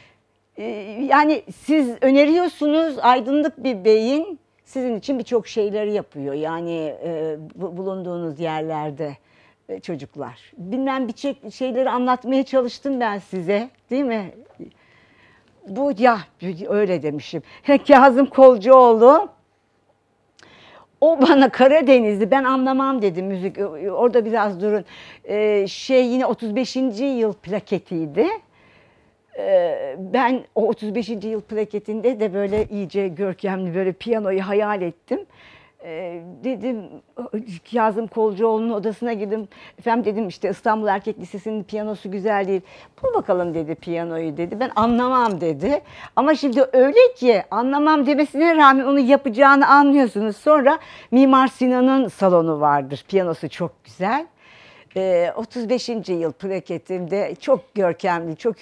Yani siz öneriyorsunuz, aydınlık bir beyin sizin için birçok şeyleri yapıyor. Yani bulunduğunuz yerlerde çocuklar. Bilmem birçok şeyleri anlatmaya çalıştım ben size, değil mi? Bu öyle demişim. Kazım Kolcuoğlu. O bana Karadenizli, ben anlamam dedi müzik. Orada biraz durun. Yine 35. yıl plaketiydi. Ben o 35. yıl plaketinde de böyle iyice görkemli böyle piyanoyu hayal ettim. Dedim Kazım Kolcuoğlu'nun odasına girdim. Efendim dedim işte İstanbul Erkek Lisesi'nin piyanosu güzel değil. Bul bakalım dedi piyanoyu dedi. Ben anlamam dedi. Ama şimdi öyle ki anlamam demesine rağmen onu yapacağını anlıyorsunuz. Sonra Mimar Sinan'ın salonu vardır. Piyanosu çok güzel. 35. yıl plaketimde çok görkemli, çok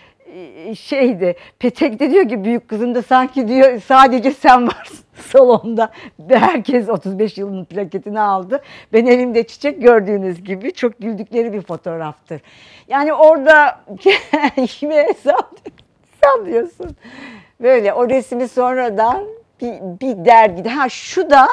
Petek de diyor ki büyük kızım da sanki diyor sadece sen varsın salonda. Herkes 35 yılın plaketini aldı. Ben elimde çiçek, gördüğünüz gibi çok güldükleri bir fotoğraftır. Yani orada kime sallıyorsun. Böyle o resmi sonradan bir dergide. Şu da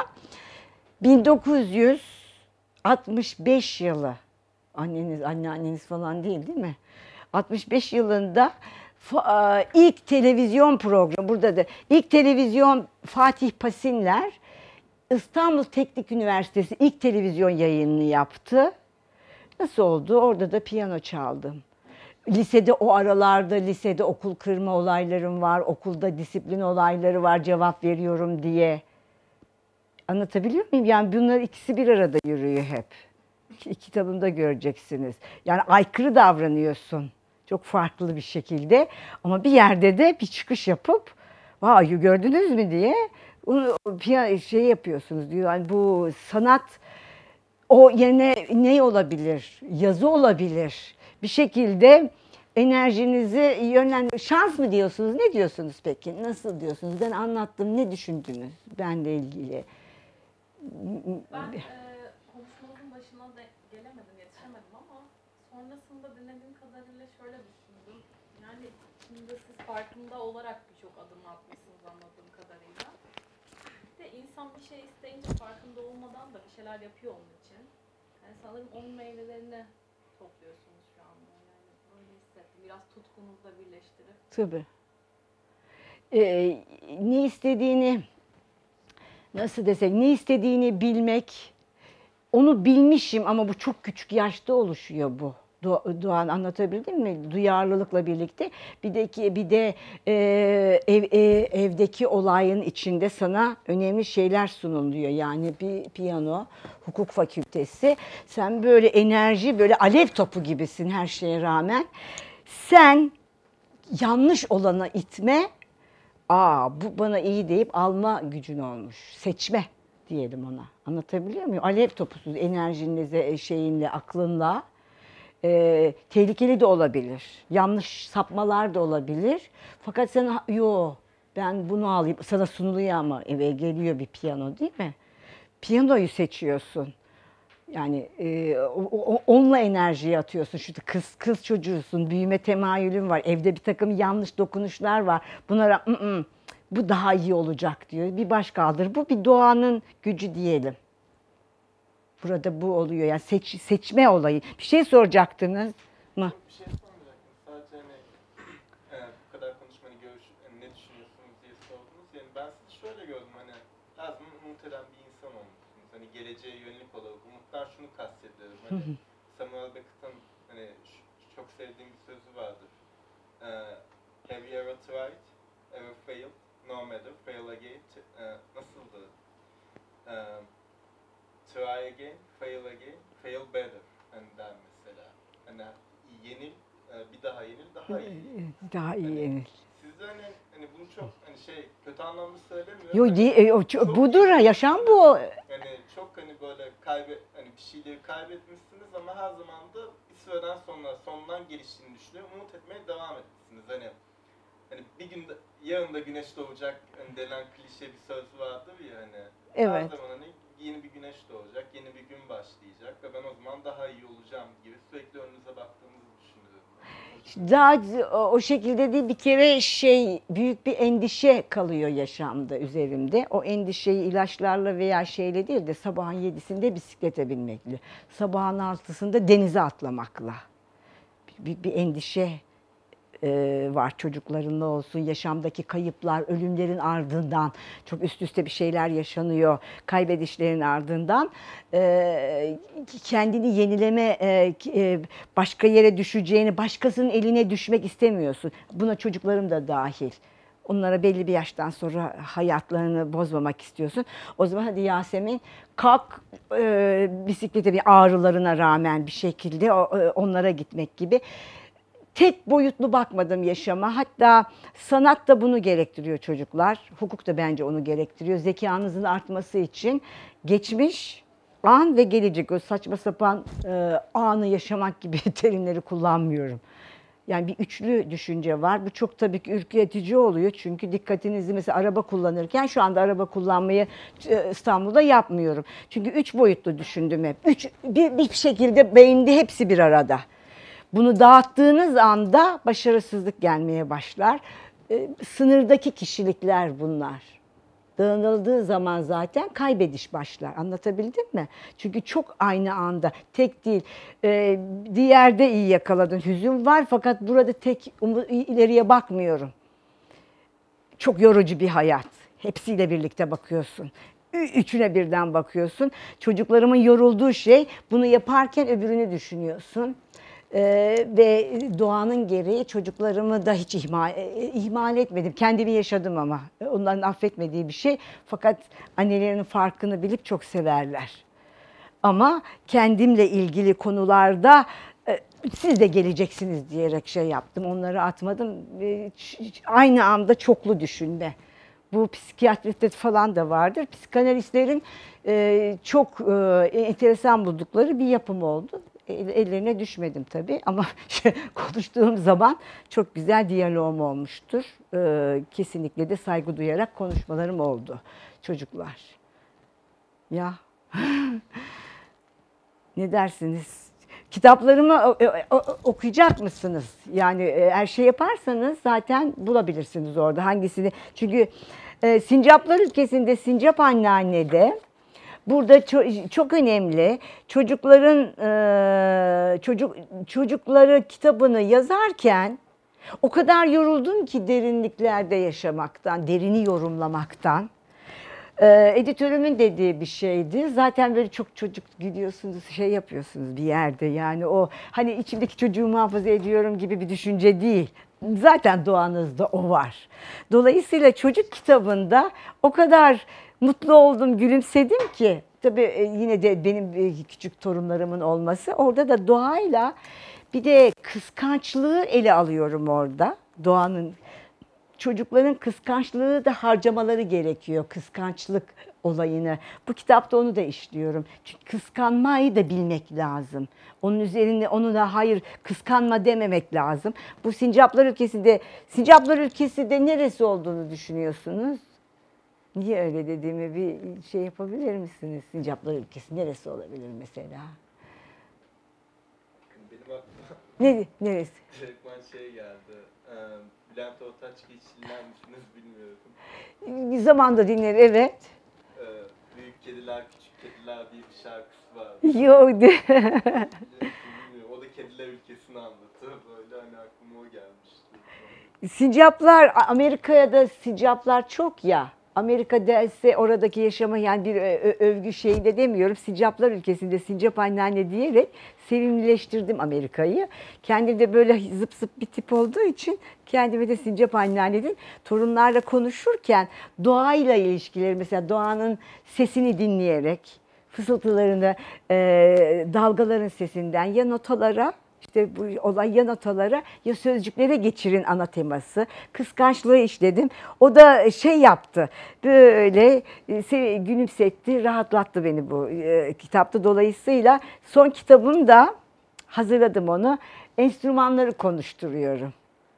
1965 yılı. Anneanneniz falan değil mi? 65 yılında ilk televizyon programı, burada da ilk televizyon Fatih Pasinler, İstanbul Teknik Üniversitesi ilk televizyon yayınını yaptı. Nasıl oldu? Orada da piyano çaldım. Lisede o aralarda, lisede okul kırma olaylarım var, okulda disiplin olayları var, cevap veriyorum diye. Anlatabiliyor muyum? Yani bunlar ikisi bir arada yürüyor hep. Kitabımda göreceksiniz. Yani aykırı davranıyorsun. Çok farklı bir şekilde. Ama bir yerde de bir çıkış yapıp vay gördünüz mü diye onu yapıyorsunuz diyor. Yani bu sanat o yerine ne olabilir? Yazı olabilir. Bir şekilde enerjinizi yönlendir. Şans mı diyorsunuz? Ne diyorsunuz peki? Nasıl diyorsunuz? Ben anlattım. Ne düşündünüz benle ilgili?
Ben konuşmanızın başına da gelemedim, yetişemedim ama sonrasında dinlediğim kadarıyla şöyle düşündüm. Yani şimdi siz farkında olarak birçok adım atmışsınız anladığım kadarıyla. Bir de insan bir şey isteyince farkında olmadan da bir şeyler yapıyor onun için. Yani sanırım onun meyvelerini topluyorsunuz şu anda. Yani öyle hissettim. Biraz tutkunuzla birleştirip.
Tabii. Ne istediğini, nasıl desek, ne istediğini bilmek, onu bilmişim ama bu çok küçük yaşta oluşuyor bu. Doğan, anlatabildim mi? Duyarlılıkla birlikte bir de evdeki olayın içinde sana önemli şeyler sunuluyor. Yani bir piyano, hukuk fakültesi. Sen böyle enerji, böyle alev topu gibisin her şeye rağmen. Sen yanlış olana itme, bu bana iyi deyip alma gücün olmuş. Seçme diyelim ona. Anlatabiliyor muyum? Alev topusun enerjinle, şeyinle, aklınla. Tehlikeli de olabilir. Yanlış sapmalar da olabilir. Fakat sen ben bunu alayım. Sana sunuluyor ama eve geliyor bir piyano değil mi? Piyanoyu seçiyorsun. Yani onunla enerjiyi atıyorsun. Şu kız çocuğusun, büyüme temayülün var. Evde bir takım yanlış dokunuşlar var. Bunlara bu daha iyi olacak diyor. Bir baş kaldır. Bu bir doğanın gücü diyelim. Burada bu oluyor. Yani seçme olayı. Bir şey soracaktınız mı?
Bir şey sormayacaktım. Sadece bu kadar konuşmanın ne düşünüyorsunuz diye sordunuz. Yani ben sizi şöyle gördüm, lazım umut eden bir insan olmuşsunuz. Geleceğe yönelik olarak umuttan şunu kastediyorum. Samuel Beckett'ın çok sevdiğim bir sözü vardır. Have you ever tried, ever failed, no matter, fail again. Nasıldı? Try again, fail better. Der mesela. Yenil, bir daha yenil, daha iyi.
Daha iyi yenil.
Siz de bunu çok kötü anlamda söylemiyorum.
Budur, yaşam bu.
Çok böyle bir şeyleri kaybetmişsiniz ama her zaman da bir süreden sonra sondan geliştiğini düşünüyorum. Umut etmeye devam etmişsiniz. Bir gün yarın da güneş doğacak denen klişe bir söz vardır ya
Evet.
Her zaman yeni bir güneş doğacak, yeni bir gün başlayacak ve ben o zaman daha iyi olacağım gibi sürekli önünüze baktığınızı düşünüyorum.
Daha o şekilde değil, bir kere büyük bir endişe kalıyor yaşamda üzerimde. O endişeyi ilaçlarla veya şeyle değil de sabahın 7'sinde bisiklete binmekle, sabahın 6'sında denize atlamakla. Bir endişe var çocuklarınla olsun, yaşamdaki kayıplar, ölümlerin ardından çok üst üste bir şeyler yaşanıyor, kaybedişlerin ardından kendini yenileme, başka yere düşeceğini, başkasının eline düşmek istemiyorsun. Buna çocuklarım da dahil. Onlara belli bir yaştan sonra hayatlarını bozmamak istiyorsun. O zaman hadi Yasemin kalk bisiklete bir ağrılarına rağmen bir şekilde onlara gitmek gibi. Tek boyutlu bakmadım yaşama. Hatta sanat da bunu gerektiriyor çocuklar. Hukuk da bence onu gerektiriyor. Zekanızın artması için geçmiş an ve gelecek. O saçma sapan anı yaşamak gibi terimleri kullanmıyorum. Yani bir üçlü düşünce var. Bu çok tabii ki ürkütücü oluyor. Çünkü dikkatinizi mesela araba kullanırken, şu anda araba kullanmayı İstanbul'da yapmıyorum. Çünkü 3 boyutlu düşündüm hep. Bir şekilde beyinde hepsi bir arada. Bunu dağıttığınız anda başarısızlık gelmeye başlar. Sınırdaki kişilikler bunlar. Dağınıldığı zaman zaten kaybediş başlar. Anlatabildim mi? Çünkü çok aynı anda, tek değil. Diğerde iyi yakaladın. Hüzün var fakat burada tek ileriye bakmıyorum. Çok yorucu bir hayat. Hepsiyle birlikte bakıyorsun. Üçüne birden bakıyorsun. Çocuklarımın yorulduğu şey, bunu yaparken öbürünü düşünüyorsun. Ve doğanın gereği çocuklarımı da hiç ihmal etmedim. Kendimi yaşadım ama. Onların affetmediği bir şey. Fakat annelerinin farkını bilip çok severler. Ama kendimle ilgili konularda siz de geleceksiniz diyerek yaptım. Onları atmadım. Aynı anda çoklu düşünme. Bu psikiyatriste falan da vardır. Psikanalistlerin çok enteresan buldukları bir yapım oldu. Ellerine düşmedim tabii ama konuştuğum zaman çok güzel diyaloğum olmuştur. Kesinlikle de saygı duyarak konuşmalarım oldu çocuklar. Ya ne dersiniz? Kitaplarımı okuyacak mısınız? Yani her şey yaparsanız zaten bulabilirsiniz orada hangisini. Çünkü Sincaplar Ülkesi'nde Sincap Anneanne'de burada çok önemli. Çocukları kitabını yazarken o kadar yoruldum ki derinliklerde yaşamaktan, derini yorumlamaktan. Editörümün dediği bir şeydi. Zaten böyle çok çocuk gidiyorsunuz, şey yapıyorsunuz bir yerde. Yani o hani içimdeki çocuğu muhafaza ediyorum gibi bir düşünce değil. Zaten doğanızda o var. Dolayısıyla çocuk kitabında o kadar mutlu oldum, gülümsedim ki. Tabii yine de benim küçük torunlarımın olması. Orada da doğayla bir de kıskançlığı ele alıyorum orada. Doğanın, çocukların kıskançlığı da harcamaları gerekiyor. Kıskançlık olayını. Bu kitapta onu da işliyorum. Çünkü kıskanmayı da bilmek lazım. Onun üzerine onu da hayır kıskanma dememek lazım. Bu Sincaplar ülkesi de neresi olduğunu düşünüyorsunuz? Niye öyle dediğimi bir şey yapabilir misiniz? Sincaplar ülkesi neresi olabilir mesela?
Benim aklıma
Neresi?
direktman şey geldi. Bülent Ortaçgil hiç dinler misiniz bilmiyorum.
Zamanda dinler, evet.
Büyük Kediler, Küçük Kediler diye bir şarkısı var.
Yok.
Bilmiyorum, o da kediler ülkesini anlatıyor. Böyle hani aklıma o gelmişti.
Sincaplar, Amerika'ya da sincaplar çok ya. Amerika derse oradaki yaşama yani bir övgü şeyi de demiyorum. Sincaplar ülkesinde sincap anneanne diyerek sevimlileştirdim Amerika'yı. Kendim de böyle zıp zıp bir tip olduğu için kendime de sincap anneanne dedim. Torunlarla konuşurken doğayla ilişkileri mesela doğanın sesini dinleyerek fısıltılarını dalgaların sesinden ya notalara İşte bu olay ya notalara ya sözcüklere geçirin ana teması. Kıskançlığı işledim. O da şey yaptı. Böyle gülümsetti, rahatlattı beni bu kitapta. Dolayısıyla son kitabım da hazırladım onu. Enstrümanları konuşturuyorum.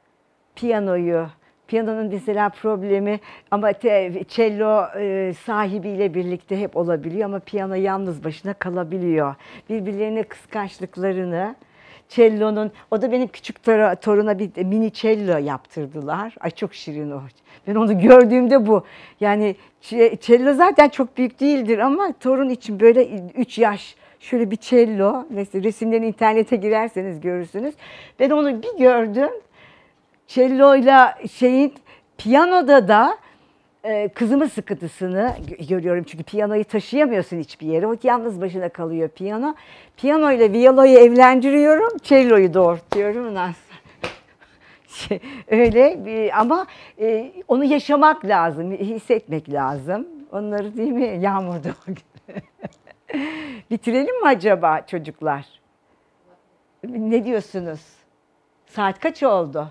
Piyanonun mesela problemi ama cello sahibiyle birlikte hep olabiliyor ama piyano yalnız başına kalabiliyor. Birbirlerine kıskançlıklarını cello'nun, o da benim küçük toruna bir mini cello yaptırdılar. Ay çok şirin o. Ben onu gördüğümde bu. Yani cello zaten çok büyük değildir ama torun için böyle 3 yaş şöyle bir cello. Mesela resimlerini internete girerseniz görürsünüz. Ben onu bir gördüm. Cello'yla piyanoda da kızımın sıkıntısını görüyorum. Çünkü piyanoyu taşıyamıyorsun hiçbir yere. O yalnız başına kalıyor piyano. Piyano ile viyoloyu evlendiriyorum. Cello'yu doğurtuyorum. Ondan sonra öyle ama onu yaşamak lazım, hissetmek lazım. Onları değil mi? Yağmurda o gün. Bitirelim mi acaba çocuklar? Ne diyorsunuz? Saat kaç oldu?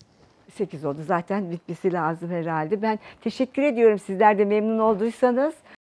8 oldu. Zaten bitmesi lazım herhalde. Ben teşekkür ediyorum sizler de memnun olduysanız.